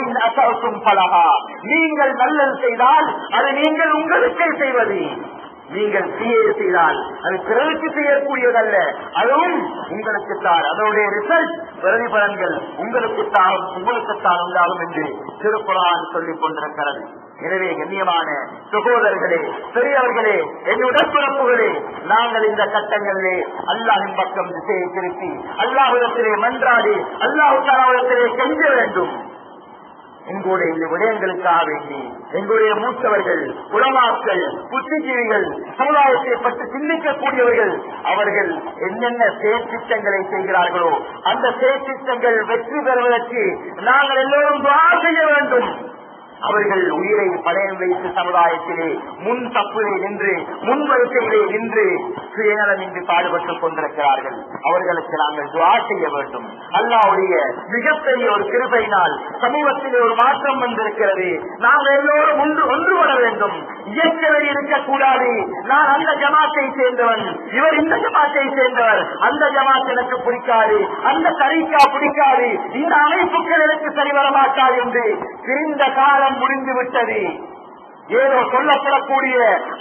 நீங்கள் நல்லது செய்தால் அது நீங்கள் உங்களுக்கே செய்வது. நீங்கள் தீயை செய்தால் அது பிறருக்கு செய்யக்கூடியதல்ல, அதுவும் உங்களுக்குத்தான் அதனுடைய ரிசல்ட் பிரதிபலன்கள் உங்களுக்குத்தான் உண்டாகும் என்று திருக்குர்ஆன் சொல்லிக் கொண்டிருக்கிறது. எனவே கண்ணியமான சகோதரர்களே, பெரியவர்களே, என் உடற்பிறப்புகளே, நாங்கள் இந்த கட்டங்களிலே அல்லாஹ்வின் பக்கம் திசையை திருப்பி அல்லாஹ்விடத்திலே மன்றாடி அல்லாஹ் தஆலாவிடத்திலே கெஞ்ச வேண்டும். எங்களுடைய இந்த விடயங்களுக்காக வேண்டி எங்களுடைய மூத்தவர்கள், உலமாக்கள், புத்திஜீவிகள், சமுதாயத்தை பற்றி சிந்திக்கக்கூடியவர்கள், அவர்கள் என்னென்ன செயற்திட்டங்களை செய்கிறார்களோ அந்த செயற்திட்டங்கள் வெற்றி பெறுவதற்கு நாங்கள் எல்லோரும் துஆ செய்ய வேண்டும். அவர்கள் உயிரை பணயம் வைத்து சமுதாயத்திலே முன் தப்பிலே நின்று முன் வரிசையிலே நின்று சுயநலமின்றி பாடுபட்டுக் கொண்டிருக்கிறார்கள். அவர்களுக்கு நாங்கள் துஆ செய்ய வேண்டும். அல்லாஹ்வுடைய மிகப்பெரிய ஒரு கிருபையினால் சமூகத்திலே ஒரு மாற்றம் வந்திருக்கிறது. நாங்கள் எல்லோரும் ஒன்றுபட வேண்டும். இயற்கை இருக்கக்கூடாது. நான் அந்த ஜமாத்தை சேர்ந்தவன், இவர் இந்த ஜமாத்தை சேர்ந்தவர், அந்த ஜமாத் எனக்கு பிடிக்காது, அந்த தரீக்கா பிடிக்காது, இந்த அமைப்புகள் எனக்கு சரிவர மாட்டாது என்று பிரிந்த காலம் முடிந்து விட்டது. ஏதோ சொல்லப்படக்கூடிய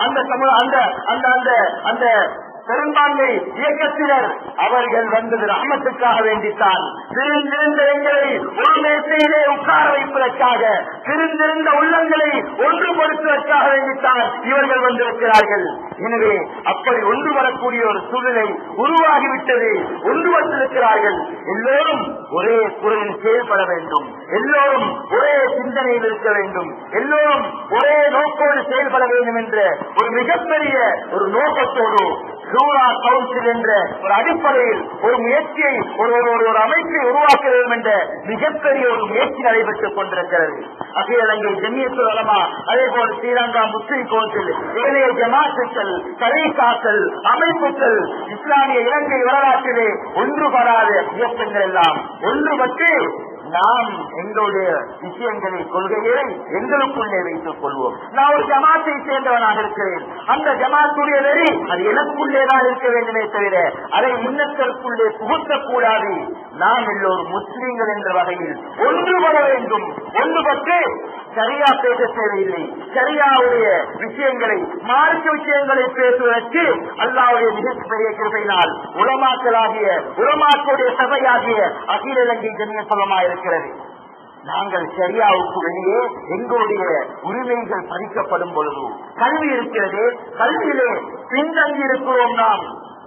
அந்த பெரும்பான்மை இயக்கத்தினர் அவர்கள் வந்தது ரஹ்மத்துக்காக வேண்டித்தான். பிரிந்திருந்த எங்களை ஒரு மேசையிலே உட்கார வைப்பதற்காக, பிரிந்திருந்த உள்ளங்களை ஒன்றுபடுத்துவதற்காக வேண்டித்தான் இவர்கள் வந்திருக்கிறார்கள். எனவே அப்படி ஒன்று வரக்கூடிய ஒரு சூழ்நிலை உருவாகிவிட்டது. ஒன்றுபட்டிருக்கிறார்கள். எல்லோரும் ஒரே குரலில் செயல்பட வேண்டும். எல்லோரும் ஒரே சிந்தனையில் இருக்க வேண்டும். எல்லோரும் ஒரே நோக்கோடு செயல்பட வேண்டும் என்ற ஒரு மிகப்பெரிய ஒரு நோக்கத்தோடு ஷூரா கவுன்சில் என்ற ஒரு அடிப்படையில் ஒரு முயற்சியை ஒரு அமைப்பை உருவாக்க வேண்டும் என்ற மிகப்பெரிய ஒரு முயற்சி நடைபெற்றுக் கொண்டிருக்கிறது. அகில இலங்கை ஜமியத்துல் உலமா, அதே போல் ஸ்ரீலங்கா முஸ்லிம் கவுன்சில், ஏனைய ஜமாத்துக்கள், தரீகாக்கள், அமைப்புகள், இஸ்லாமிய இலங்கை வரலாற்றிலே ஒன்றுபடாத இயக்கங்கள் எல்லாம் ஒன்றுபட்டு நாம் எங்களுடைய விஷயங்களை, கொள்கைகளை எங்களுக்குள்ளே வைத்துக் கொள்வோம். நான் ஒரு ஜமாத்தை சேர்ந்தவனாக இருக்கிறேன். அந்த ஜமாத்துடைய வெறி அது எனக்குள்ளேதான் இருக்க வேண்டுமே தவிர அதை இன்னத்தற்குள்ளே புகுத்தக்கூடாது. நாம் எல்லோரும் முஸ்லீம்கள் என்ற வகையில் ஒன்றுபட வேண்டும். ஒன்றுபட்டு சரியா பேச தேவையில்லை. சரியாவுடைய விஷயங்களை, மார்க்க விஷயங்களை பேசுவதற்கு அல்லாஹ்வுடைய மிகப்பெரிய கிருபையினால் உலமாக்களாகிய உலமாக்களுடைய சபையாகிய அகில இலங்கை ஜமியத்துல் உலமா இருக்கிறது. நாங்கள் சரியாவுக்கு வெளியே எங்களுடைய உரிமைகள் பறிக்கப்படும் பொழுது கல்வி இருக்கிறது. கல்வியிலே பின்தங்கி இருக்கிறோம். நாம்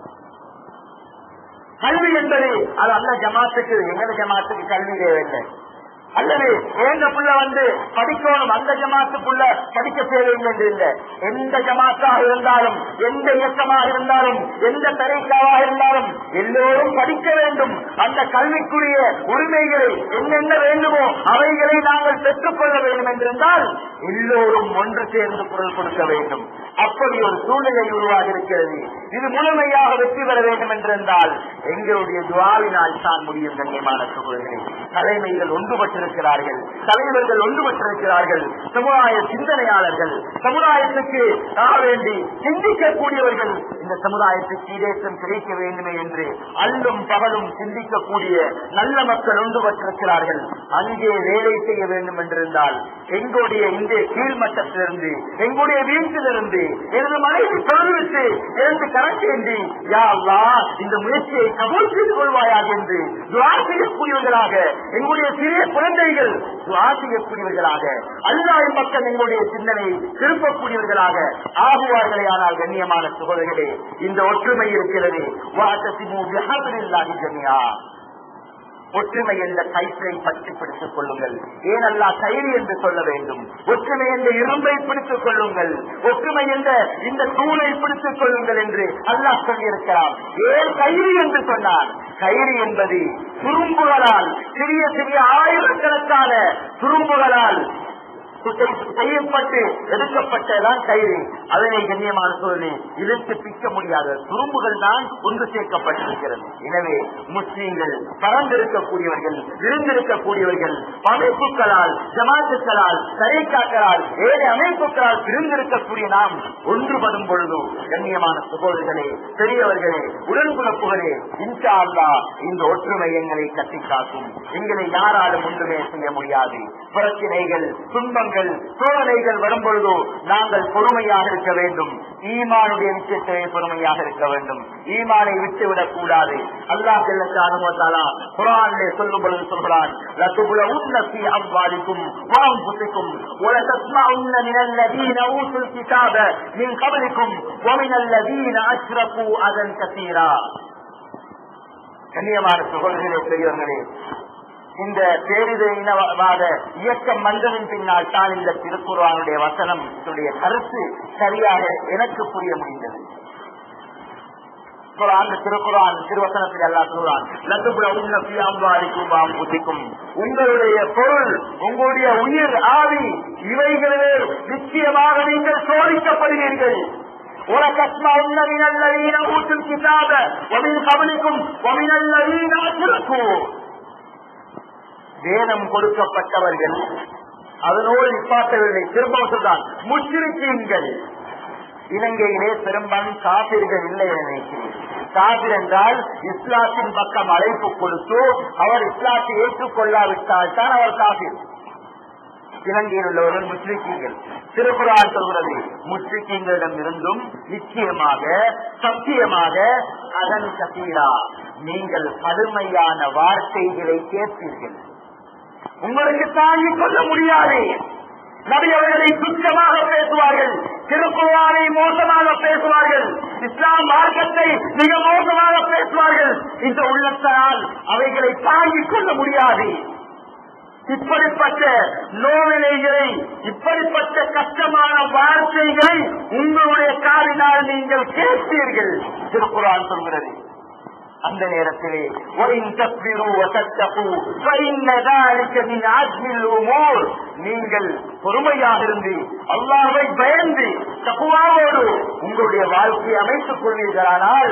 கல்வி என்பது அது அல்ல ஜமாத்துக்கு, எங்கட ஜமாத்துக்கு கல்வி தேவையில்லை. அல்லது எந்த புள்ள படிக்கணும், அந்த ஜமாத்துக்குள்ள படிக்க தேவையில்லை என்று இல்லை. எந்த ஜமாத்தாக இருந்தாலும், எந்த இயக்கமாக இருந்தாலும், எந்த தரீக்காவாக இருந்தாலும் எல்லோரும் படிக்க வேண்டும். அந்த கல்விக்குரிய உரிமைகளை என்னென்ன வேண்டுமோ அவைகளை நாங்கள் பெற்றுக் கொள்ள வேண்டும் என்றிருந்தால் எல்லோரும் ஒன்று சேர்ந்து குரல் கொடுக்க வேண்டும். அப்படி ஒரு சூழ்நிலை உருவாகி இருக்கிறது. இது முழுமையாக வெற்றி பெற வேண்டும் என்றிருந்தால் எங்களுடைய துஆவினால் தான் முடியும். கண்ணியமான சகோதரர்களே, தலைமைகள் ஒன்றுபட்டிருக்கிறார்கள், தலைவர்கள் ஒன்றுபட்டிருக்கிறார்கள், சமுதாய சிந்தனையாளர்கள், சமுதாயத்துக்கு வேண்டி சிந்திக்கக்கூடியவர்கள், இந்த சமுதாயத்துக்கு இதேற்றம் கிடைக்க வேண்டுமே என்று அல்லும் பகலும் சிந்திக்கக்கூடிய நல்ல மக்கள் ஒன்றுபட்டிருக்கிறார்கள். அங்கே வேலை செய்ய வேண்டும் என்றிருந்தால் எங்களுடைய இந்த கீழ்மட்டத்திலிருந்து, எங்களுடைய வீட்டிலிருந்து, எனது மனைவி தொழில்விட்டு எனக்கு கரண்டேந்தி யா அல்லாஹ் இந்த முயற்சியை கபூல் செய்து கொள்வாயாக என்று துஆ செய்யக்கூடியவர்களாக, எங்களுடைய சிறிய குழந்தைகள் துஆ செய்யக்கூடியவர்களாக, அல்லாஹ்வின் பக்கம் எங்களுடைய சிந்தனை திருப்பக்கூடியவர்களாக ஆகுவார்களே. ஆனால் கண்ணியமான சகோதரர்களே, இந்த ஒற்றுமை இருக்கிறது. வஅதஸிமு பிஹப்லில்லாஹி ஜமீஆ, ஒற்றுமை என்ற கயிற்றை பற்றி பிடித்துக் கொள்ளுங்கள். ஏன் அல்லாஹ் கயிறு என்று சொல்ல வேண்டும்? ஒற்றுமை என்ற இரும்பை பிடித்துக் கொள்ளுங்கள், ஒற்றுமை என்ற இந்த தூணை பிடித்துக் கொள்ளுங்கள் என்று அல்லாஹ் சொல்லியிருக்கிறார். ஏன் கயிறு என்று சொன்னார்? கயிறு என்பது துரும்புகளால், சிறிய சிறிய ஆயிரக்கணக்கான துரும்புகளால் செய்யப்பட்டு எடுக்கப்பட்டதான் கயிறு. அதனை கண்ணியமான சூழலை இழுத்து பிக்க முடியாத துரும்புகள் தான் ஒன்று சேர்க்கப்பட்டிருக்கிறது. எனவே முஸ்லீம்கள் பறந்திருக்கக்கூடியவர்கள், விருந்திருக்கக்கூடியவர்கள், அமைப்புகளால், ஜமாத்துக்களால், தரீக்காக்களால், ஏழை அமைப்புகளால் விருந்திருக்கக்கூடிய நாம் ஒன்றுபடும் பொழுது கண்ணியமான சகோதரர்களே, பெரியவர்களே, உடன்குலப்புகளே, இன்ஷா அல்லாஹ் இந்த ஒற்றுமை எங்களை கட்டி காக்கும். எங்களை யாராலும் ஒன்றுமே செய்ய முடியாது. பிரச்சனைகள், துன்பங்கள் சோதனைகள் வரும் பொழுதோ நாங்கள் பொறுமையாக இருக்க வேண்டும். ஈமானுடைய விஷயத்திலே பொறுமையாக இருக்க வேண்டும். ஈமானை விட்டுவிடக் கூடாது. அல்லாஹ் ஜல்ல ஷானஹு வ தஆலா குர்ஆனிலே சொல்லும் பொழுது சொல்கிறான், லதுபுலஉன்ன ஃபீ அம்வாலிக்கும் வ அன்ஃபுசிக்கும் வ லதஸ்மஉன்ன மினல்லதீன ஊதுல் கிதாப மின் கப்லிக்கும் வ மினல்லதீன அஷ்ரகு அதன் கஸீரா. கண்ணியமான சகோதரர்களே, பெரியவர்களே, இந்த பேரினவாத இயக்கம் வந்ததின் பின்னால் தான் இந்த திருக்குர்ஆனுடைய வசனம் கருத்து சரியாக எனக்கு புரிய முடிந்தது. திருக்குர்ஆன் திருவசனத்தில் அல்லாஹ் சொல்றான், லதுபுலஉன்ன ஃபீ அம்வாலிக்கும் வ அன்ஃபுசிக்கும், உங்களுடைய பொருள், உங்களுடைய உயிர், ஆவி இவைகளிலே நிச்சயமாக நீங்கள் சோதிக்கப்படுவீர்கள். وَلَتَسْمَعُنَّ مِنَ الَّذِينَ أُوتُوا الْكِتَابَ وَمِنْ قَبْلِكُمْ وَمِنَ الَّذِينَ أَشْرَكُوا. வேதம் கொடுக்கப்பட்டவர்கள், அதனோடு நிப்பாட்டவில்லை, திரும்ப சொல்றான் முஷ்ரிக்கீன்கள். இலங்கையிலே பெரும்பாலும் காபிர்கள் இல்லை நினைக்கிறேன். காபிர் என்றால் இஸ்லாத்தின் பக்கம் அழைப்பு கொடுத்து அவர் இஸ்லாத்தை ஏற்றுக்கொள்ளாவிட்டால் தான் அவர் காபிர். இலங்கையில் உள்ளவர்கள் முஸ்லிக்கீங்கள். திருக்குர்ஆன் சொல்கிறது, முஸ்லிக்கீங்களிடம் இருந்தும் நிச்சயமாக சத்தியமாக அதன் கசீரா நீங்கள் கடுமையான வார்த்தைகளை கேட்பீர்கள். உங்களுக்கு தாங்கிக் கொள்ள முடியாது. நபி அவர்களை துச்சமாக பேசுவார்கள், திருக்குர்ஆனை மோசமாக பேசுவார்கள், இஸ்லாம் மார்க்கத்தை மிக மோசமாக பேசுவார்கள். இந்த உள்ளத்தால் அவைகளை தாங்கிக் கொள்ள முடியாது. இப்படிப்பட்ட நோவினைகளை, இப்படிப்பட்ட கஷ்டமான வார்த்தைகளை உங்களுடைய காலினால் நீங்கள் கேட்பீர்கள். திருக்குர்ஆன் சொல்கிறது. அந்த நேரத்திலே நீங்கள் பொறுமையாக இருந்து அல்லாஹ்வை பயந்து தக்வாவோடு உங்களுடைய வாழ்க்கையை அமைத்துக் கொள்வீர்களானால்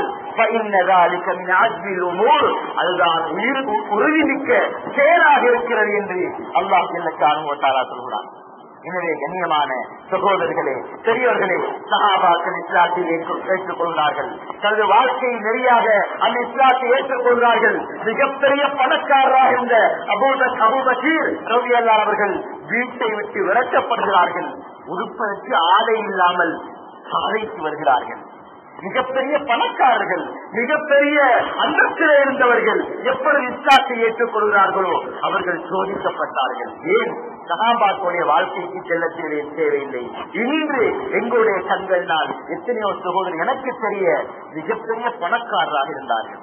அதுதான் உறுதிமிக்க செயலாக இருக்கிறது என்று அல்லாஹ் ஜல்ல ஷானஹு வ தஆலா சொல்கிறான். எனவே கண்ணியமான சகோதரர்களே, பெரியவர்களே, சஹாபாக்கள் இஸ்லாத்தை ஏற்றுக் கொள்கிறார்கள். தனது வாழ்க்கையை நெறியாக அந்த இஸ்லாத்தை ஏற்றுக்கொள்கிறார்கள். மிகப்பெரிய பணக்காரராக இருந்த அபூ பக்கீர் ரலியல்லாஹு அவர்கள் வீட்டை விட்டு விரட்டப்படுகிறார்கள். உடுப்பதற்கு ஆடை இல்லாமல் சாலைக்கு வருகிறார்கள். மிகப்பெரிய பணக்காரர்கள், மிகப்பெரிய அந்தஸ்திலே இருந்தவர்கள் எப்பொழுது இஸ்லாத்தை ஏற்றுக்கொள்கிறார்களோ அவர்கள் சோதிக்கப்பட்டார்கள். ஏன்? சஹாபாக்களுடைய வாழ்க்கைக்கு செல்ல தேவையில்லை. இன்று எங்களுடைய கண்களினால் எத்தனையோ சகோதரர் எனக்கு தெரிய மிகப்பெரிய பணக்காரராக இருந்தார்கள்.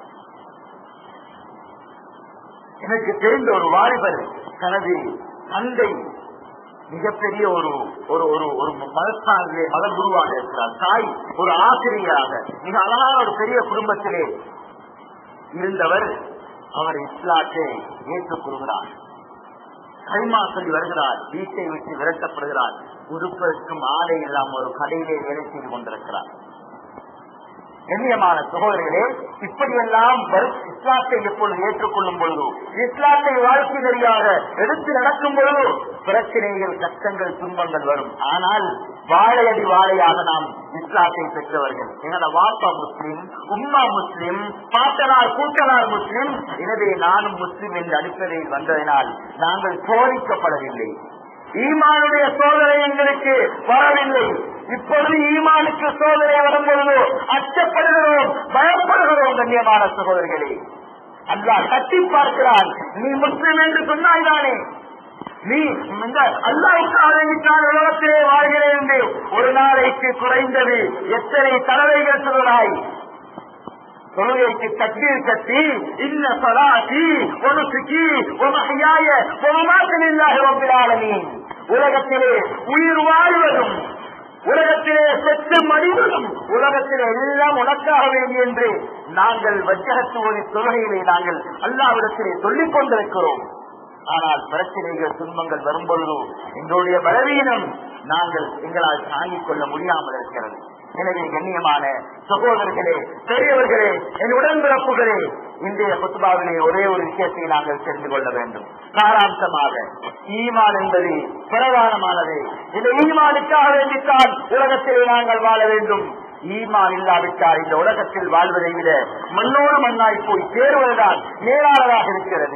எனக்கு தெரிந்த ஒரு வாலிபர் தனது தந்தை மிகப்பெரிய ஒரு மதத்தாலே மத குருவாக இருக்கிறார். தாய் ஒரு ஆசிரியராக மிக அழகான ஒரு பெரிய குடும்பத்திலே இருந்தவர். அவர் இஸ்லாத்தை ஏற்றுக் கொள்கிறார். கைமா சொல்லி வருகிறார். வீட்டை விட்டு விரட்டப்படுகிறார். உடுப்பதற்கும் ஆடை இல்லாமல் ஒரு கடையிலே வேலை செய்து கொண்டிருக்கிறார். கண்ணியமான சகோதரர்களே, இப்படியெல்லாம் இஸ்லாத்தை எப்பொழுது ஏற்றுக்கொள்ளும் பொழுது, இஸ்லாத்தை வாழ்க்கை நெறியாக எடுத்து நடக்கும் பொழுது பிரச்சனைகள், கஷ்டங்கள், துன்பங்கள் வரும். ஆனால் வாழையடி வாழையாக நாம் இஸ்லாத்தை பெற்றவர்கள். எங்களோட வாப்பா முஸ்லிம், உம்மா முஸ்லிம், பாட்டனார் கூட்டனார் முஸ்லிம். எனவே நானும் முஸ்லிம் என்ற அடிப்படையில் வந்ததினால் நாங்கள் சோதிக்கப்படவில்லை. ஈமானுடைய சோதனை எங்களுக்கு வரவில்லை. இப்பொழுது ஈமானுக்கு சோதனை வரும்பொழுதோ அச்சப்படுகிறோம், பயப்படுகிறோம். கண்ணியமான சகோதரர்களே, அல்லாஹ் தட்டி பார்க்கிறான். நீ முஸ்லிம் என்று சொன்னாய் தானே, நீ அல்லாஹ்வுக்காக உலகத்திலே வாழ்கிறேன் என்று ஒரு நாளைக்கு குறைந்தது எத்தனை தடவைகள் சொல்கிறாய்? தொழுகைக்கு தக்பீர் கட்டி இன்ன ஸலாத்தி வ நுஸுகி வ மஹ்யாய வ மமாத்தி லில்லாஹி ரப்பில் ஆலமீன், உலகத்திலே உயிர் வாழ்வதும் உலகத்திலே செத்து மடிவதும் உலகத்திலே எல்லாம் உனக்காக வேண்டும் என்று நாங்கள் வஜ்ஜஹத்துடைய தொழுகையிலே நாங்கள் அல்லாஹ்விடத்திலே சொல்லிக் கொண்டிருக்கிறோம். ஆனால் பிரச்சனைகள், துன்பங்கள் வரும்பொழுது எங்களுடைய பலவீனம் நாங்கள் எங்களால் தாங்கிக் கொள்ள முடியாமல் இருக்கிறது. எனவே கண்ணியமான சகோதரர்களே, பெரியவர்களே, என் உடன்பிறப்புகளே, இன்றைய குத்பாவிலே ஒரே ஒரு விஷயத்தை நாங்கள் தெரிந்து கொள்ள வேண்டும். சாராம்சமாக, ஈமான் என்பது பிரதானமானது. இந்த ஈமானுக்காக வேண்டித்தான் உலகத்திலே நாங்கள் வாழ வேண்டும். ஈமான் இல்லாவிட்டால் இந்த உலகத்தில் வாழ்வதை விட மண்ணோடு மண்ணாய் போய் சேருவதுதான் மேலாளராக இருக்கிறது.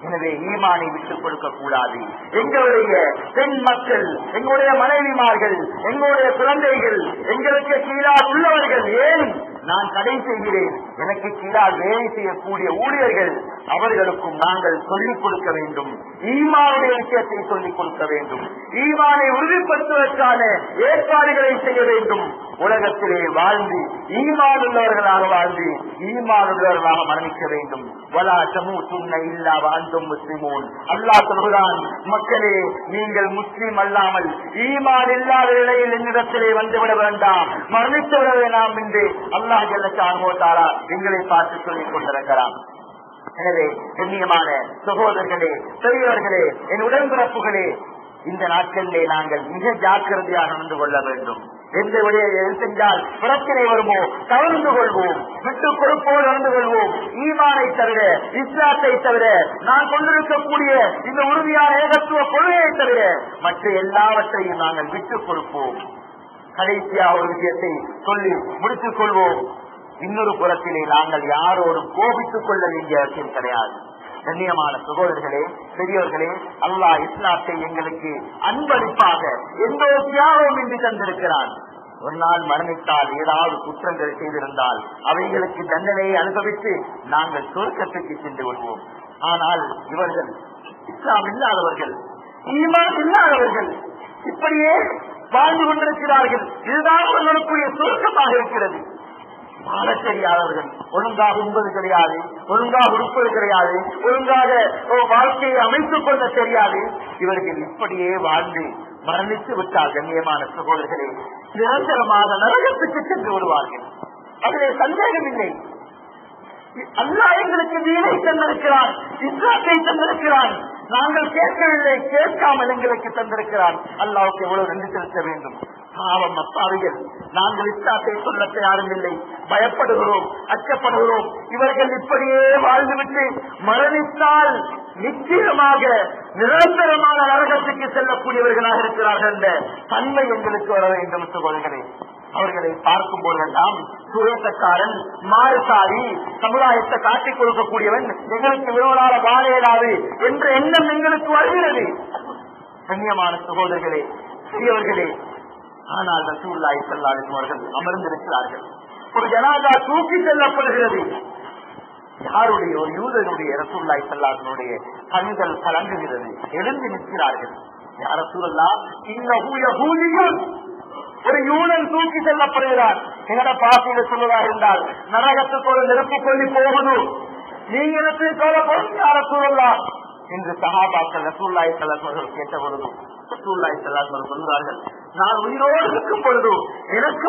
எனவே ஈமானை விட்டுக் கொடுக்க கூடாது. எங்களுடைய பெண் மக்கள், எங்களுடைய மனைவிமார்கள், எங்களுடைய குழந்தைகள், எங்களுக்கு கீழால் உள்ளவர்கள், ஏன் நான் கடை செய்கிறேன், எனக்கு கீழால் வேலை செய்யக்கூடிய ஊழியர்கள், அவர்களுக்கும் நாங்கள் சொல்லிக் கொடுக்க வேண்டும். ஈமானுடைய விஷயத்தை சொல்லிக் கொடுக்க வேண்டும். ஈமானை உறுதிப்படுத்துவதற்கான ஏற்பாடுகளை செய்ய வேண்டும். உலகத்திலே வாழ்ந்து ஈமான் உள்ளவர்களாக வாழ்ந்து ஈமான் உள்ளவர்களாக மரணிக்க வேண்டும். வலா தமூதுன்ன இல்லா வஅன்தும் முஸ்லிமூன். அல்லாஹ் சொல்கிறான், மக்களே நீங்கள் முஸ்லிம் அல்லாமல் ஈமான் இல்லாத நிலையில் என்னிடத்திலே வந்துவிட வேண்டாம், மரணித்து விட வேண்டாம் என்று அல்லாஹ் ஜல்ல ஷானஹு வ தஆலா எங்களை பார்த்து சொல்லிக் கொண்டிருக்கிறான். எனவே கண்ணியமான சகோதரர்களே, பெரியவர்களே, என் உடன்பிறப்புகளே, இந்த நாட்களிலே நாங்கள் மிக ஜாக்கிரதையாக நடந்து கொள்ள வேண்டும். எந்த வழியை சென்றால் பிரச்சனை வருமோ கவர்ந்து கொள்வோம், விட்டுக் கொடுப்போடு நடந்து கொள்வோம். ஈமானை தவிர, இஸ்லாத்தை தவிர, நான் கொண்டிருக்கக்கூடிய இந்த உறுதியான ஏகத்துவ கொள்கையை தவிர மற்ற எல்லாவற்றையும் நாங்கள் விட்டுக் கொடுப்போம். கடைசியாக ஒரு விஷயத்தை சொல்லி முடித்துக் கொள்வோம். இன்னொரு புறத்திலே நாங்கள் யாரோடும் கோபித்துக் கொள்ள வேண்டிய அவசியம் கிடையாது. கண்ணியமான சகோதரர்களே, பெரியவர்களே, அல்லாஹ் இஸ்லாத்தை எங்களுக்கு அன்பளிப்பாக எந்த ஒரு தியாகம் இன்றி தந்திருக்கிறான். ஒரு நாள் மரணித்தால் ஏதாவது குற்றங்கள் செய்திருந்தால் அவைகளுக்கு தண்டனையை அனுபவித்து நாங்கள் சொர்க்கத்துக்கு சென்று விடுவோம். ஆனால் இவர்கள் இஸ்லாம் இல்லாதவர்கள், ஈமான் இல்லாதவர்கள் இப்படியே வாழ்ந்து கொண்டிருக்கிறார்கள். இதுதான் அவர்களுக்குரிய சொர்க்கமாக இருக்கிறது. வாழ தெரியாதவர்கள், ஒழுங்காக உண்பது கிடையாது, ஒழுங்காக உடுப்பது கிடையாது, ஒழுங்காக வாழ்க்கையை அமைத்துக் கொள்ள தெரியாது. இவர்கள் இப்படியே வாழ்ந்து மரணித்து விட்டால் கண்ணியமான சகோதரர்களே, நிரந்தரமாக நரகத்துக்கு சென்று விடுவார்கள். அதிலே சந்தேகம் இல்லை. அல்லாஹ் எங்களுக்கு தீனை தந்திருக்கிறான், இஸ்லாத்தை தந்திருக்கிறான். நாங்கள் கேட்கவில்லை, கேட்காமல் எங்களுக்கு தந்திருக்கிறான். அல்லாஹ்வுக்கு எவ்வளவு நன்றி செலுத்த வேண்டும். பாவம் அப்பாவிகள், நாங்கள் இஸ்லாத்தை சொல்ல தயாரும் இல்லை, பயப்படுகிறோம், அச்சப்படுகிறோம். இவர்கள் இப்படியே வாழ்ந்துவிட்டு மரணித்தால் நிச்சயமாக நிரந்தரமான நரகத்துக்கு செல்லக்கூடியவர்களாக இருக்கிறார்கள் என்ற தன்மை எங்களுக்கு வர வேண்டும். சகோதரர்களே, அவர்களை பார்க்கும் போதெல்லாம் சுரேசக்காரன், மாறுசாரி, சமுதாயத்தை காட்டிக் கொடுக்கக்கூடியவன், எங்களுக்கு விரோதான வாழையலாது என்ற எண்ணம் எங்களுக்கு வருகிறது. கண்ணியமான சகோதரர்களே, பெரியவர்களே, ஆனால் ரசூலுல்லாஹி ஸல்லல்லாஹு அலைஹி வஸல்லம் அவர்கள் அமர்ந்திருக்கிறார்கள். ஒரு ஜனாதா தூக்கி செல்லப்படுகிறது. யாருடைய? ஒரு யூதனுடைய. ரசூலுல்லாஹி ஸல்லல்லாஹு அலைஹி வஸல்லம் கண்கள் கலங்குகிறது, எழுந்து நிற்கிறார்கள். யா ரசூலல்லாஹ், இன்னஹு யஹூதியுன், ஒரு யூதன் தூக்கி செல்லப்படுகிறார். எங்கட பாசையில சொல்வதாக இருந்தால் நரகத்துக்கு ஒரு நெருப்பு கொள்ளி போகுது, நீங்க எனக்கு கவலைப்படும் யா ரசூலல்லாஹ் என்று சஹாபாக்கள் ரசூலுல்லாஹி ஸல்லல்லாஹு அலைஹி வஸல்லம் கேட்ட பொழுது ரசூலுல்லாஹி ஸல்லல்லாஹு அலைஹி வஸல்லம் சொல்கிறார்கள், நான் உயிரோடு இருக்கும் பொழுது எனக்கு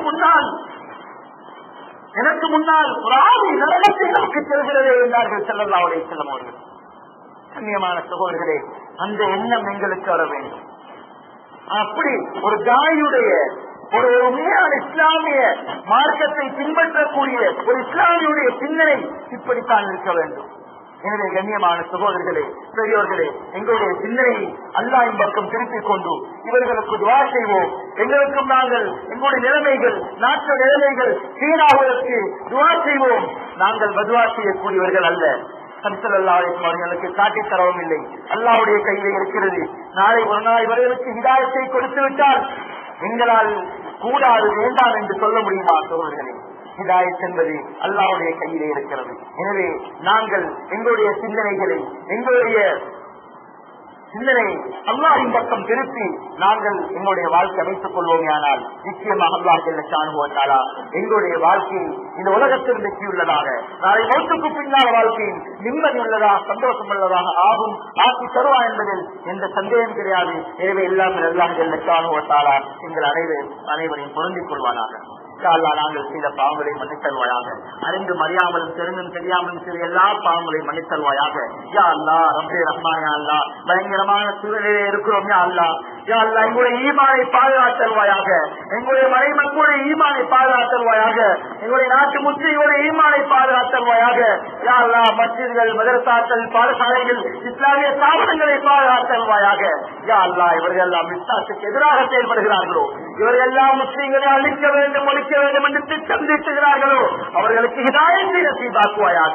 முன்னால் ஒரு ஆவி நரகத்தை நமக்கு செல்கிறதே என்றார்கள் ஸல்லல்லாஹு அலைஹி வஸல்லம் அவர்கள். கண்ணியமான சகோதரர்களே, அந்த எண்ணம் எங்களுக்கு வர வேண்டும். அப்படி ஒரு தாயுடைய, ஒரு உண்மையான இஸ்லாமிய மார்க்கத்தை பின்பற்றக்கூடிய ஒரு இஸ்லாமியுடைய சிந்தனை இப்படித்தான் இருக்க வேண்டும். எனவே கண்ணியமான சகோதரர்களே, பெரியோர்களே, எங்களுடைய சிந்தனையை அல்லாஹ்வின் பக்கம் திருப்பிக் கொண்டு இவர்களுக்கு துஆ செய்வோம். எங்களுக்கும் நாங்கள் எங்களுடைய நிலைமைகள், நாட்டு நிலைமைகள் சீராகுவதற்கு துஆ செய்வோம். நாங்கள் பதுவா செய்யக்கூடியவர்கள் அல்ல. அவர்களுக்கு காட்டித் தரவும் இல்லை, அல்லாஹ்வுடைய கையிலே இருக்கிறது. நாளை ஒரு நாள் இவர்களுக்கு ஹிதாயத்தை கொடுத்து விட்டால் எங்களால் கூடாது, வேண்டாம் என்று சொல்ல முடியுமா சகோதரர்களே? ஹிதாயத் என்பது அல்லாஹ்வுடைய கையிலே இருக்கிறது. எனவே நாங்கள் எங்களுடைய சிந்தனைகளை, எங்களுடைய சிந்தனை அல்லாஹ்வின் பக்கம் திருப்பி நாங்கள் எங்களுடைய வாழ்க்கை அமைத்துக் கொள்வோம். ஆனால் நிச்சயமாக அல்லாஹ் ஜல்ல ஷானஹு வ தஆலா எங்களுடைய வாழ்க்கையை இந்த உலகத்தில் வெற்றி உள்ளதாக, நாளை மௌத்துக்கு பின்னால் வாழ்க்கையில் நிம்மதி உள்ளதாக, சந்தோஷம் உள்ளதாக ஆக்கி தருவான் என்பதில் எந்த சந்தேகம் கிடையாது. எனவே எல்லாமே அல்லாஹ் ஜல்ல ஷானஹு வ தஆலா எங்கள் அனைவரையும் பொருந்திக் கொள்வானாக. நாங்கள் செய்த பாவங்களை மன்னித்தருவாயாக. அறிந்து மறியாமலும் தெரிந்தும் தெரியாமலும் செய்த எல்லா பாவங்களையும் மன்னித்தருவாயாக. யா அல்லாஹ், ரப்பே ரஹ்மான், யா அல்லாஹ், பயங்கரமான சூழலிலே இருக்கிறோம். யா அல்லாஹ், யா அல்லாஹ், எங்களுடைய ஈமானை பாதுகாத்தருவாயாக. எங்களுடைய மறைமக்களுடைய ஈமானை பாதுகாத்தருவாயாக. எங்களுடைய நாட்டு முஸ்லிம்களுடைய ஈமானை பாதுகாத்தருவாயாக. யா அல்லாஹ், மஸ்ஜித்கள், மதரசாக்கள், பாடசாலைகள், இஸ்லாமிய ஸ்தாபனங்களை பாதுகாத்தருவாயாக. யா அல்லாஹ், இவர்கள் எல்லாம் இஸ்லாத்துக்கு எதிராக செயல்படுகிறார்களோ, இவர்கள் எல்லாம் முஸ்லிம்களை அழிக்க வேண்டும், ஒழிக்க வேண்டும் என்று திட்டம் தீட்டுகிறார்களோ, அவர்களுக்கு ஹிதாயத்தை நசீபாக்குவாயாக.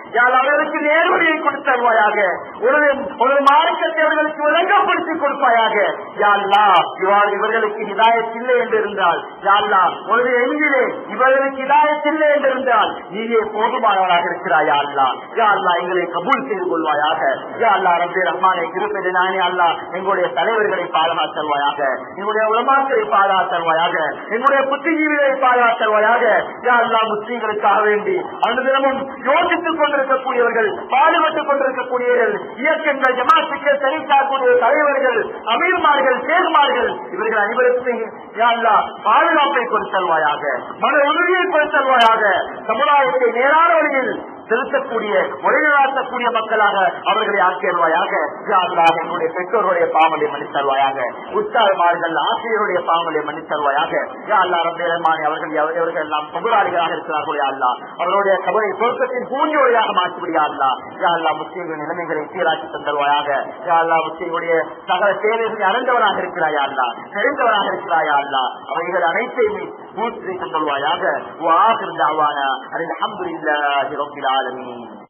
அவர்களுக்கு நேர்வழியை கொடுத்தருவாயாக. ஒரு மார்க்கத்தை அவர்களுக்கு விளங்கப்படுத்தி கொடுப்பாயாக. இவர்களுக்கு ஹிதாயத் இல்லை என்று இருந்தால், ஒரு எண்ணிலே இவர்களுக்கு ஹிதாயத் இல்லை என்று இருந்தால் நீயே போதுமானவராக இருக்கிறாயா அல்லா. எங்களை கபூல் செய்து கொள்வாயாக. ரப்பே ரஹ்மானே கிருபையிலே நானே அல்லா எங்களுடைய தலைவர்களை பாதுகாத்தல்வாயாக, எங்களுடைய உலமாக்களை பாதுகாத்தல்வாயாக, எங்களுடைய புத்திஜீவிகளை பாதுகாத்தல்வாயாக. முஸ்லீம்களுக்காக வேண்டி அனுதினமும் யோசித்துக் கொண்டிருக்கக்கூடியவர்கள், பாடுபட்டுக் கொண்டிருக்கக்கூடியவர்கள், இயக்கங்கள், ஜமாத்துக்கள், தனிக்காக்கூடிய தலைவர்கள், அமீர்மார்கள், சேர்மார்கள், இவர்கள் அனைவருக்கும் பாதுகாப்பை கொடுத்தல்வாயாக, மன உறுதியை கொடுத்தல்வாயாக. சமுதாயத்தை நேரான வழியில் செலுத்தக்கூடிய, ஒளிநடாத்தக்கூடிய மக்களாக அவர்களை ஆக்கியல்வாயாக. எங்களுடைய பெற்றோருடைய பாவங்களை மன்னித்தருவாயாக, உஸ்தாதுமார்கள், ஆசிரியருடைய பாவங்களை மன்னித்தருவாயாக. அவர்கள் எல்லாம் புகழாளிகளாக இருக்கிறார்களே அல்லா, அவர்களுடைய கபரை சொர்க்கத்தின் பூஞ்சோடையாக மாற்றிவிடியா அல்லா. முஸ்லீம்களின் நிலைமைகளை சீராக்கி தந்தருவாயாக. முஸ்லீம்களுடைய சகல சேவைகளை அறிந்தவராக இருக்கிறாயா அல்லா, தெரிந்தவராக இருக்கிறாயா அல்லா. அவைகள் அனைத்தையும் பூர்த்தி தந்தருவாயாக. அல்ஹம்துலில்லாஹி ரப்பில் ஆலமீன்.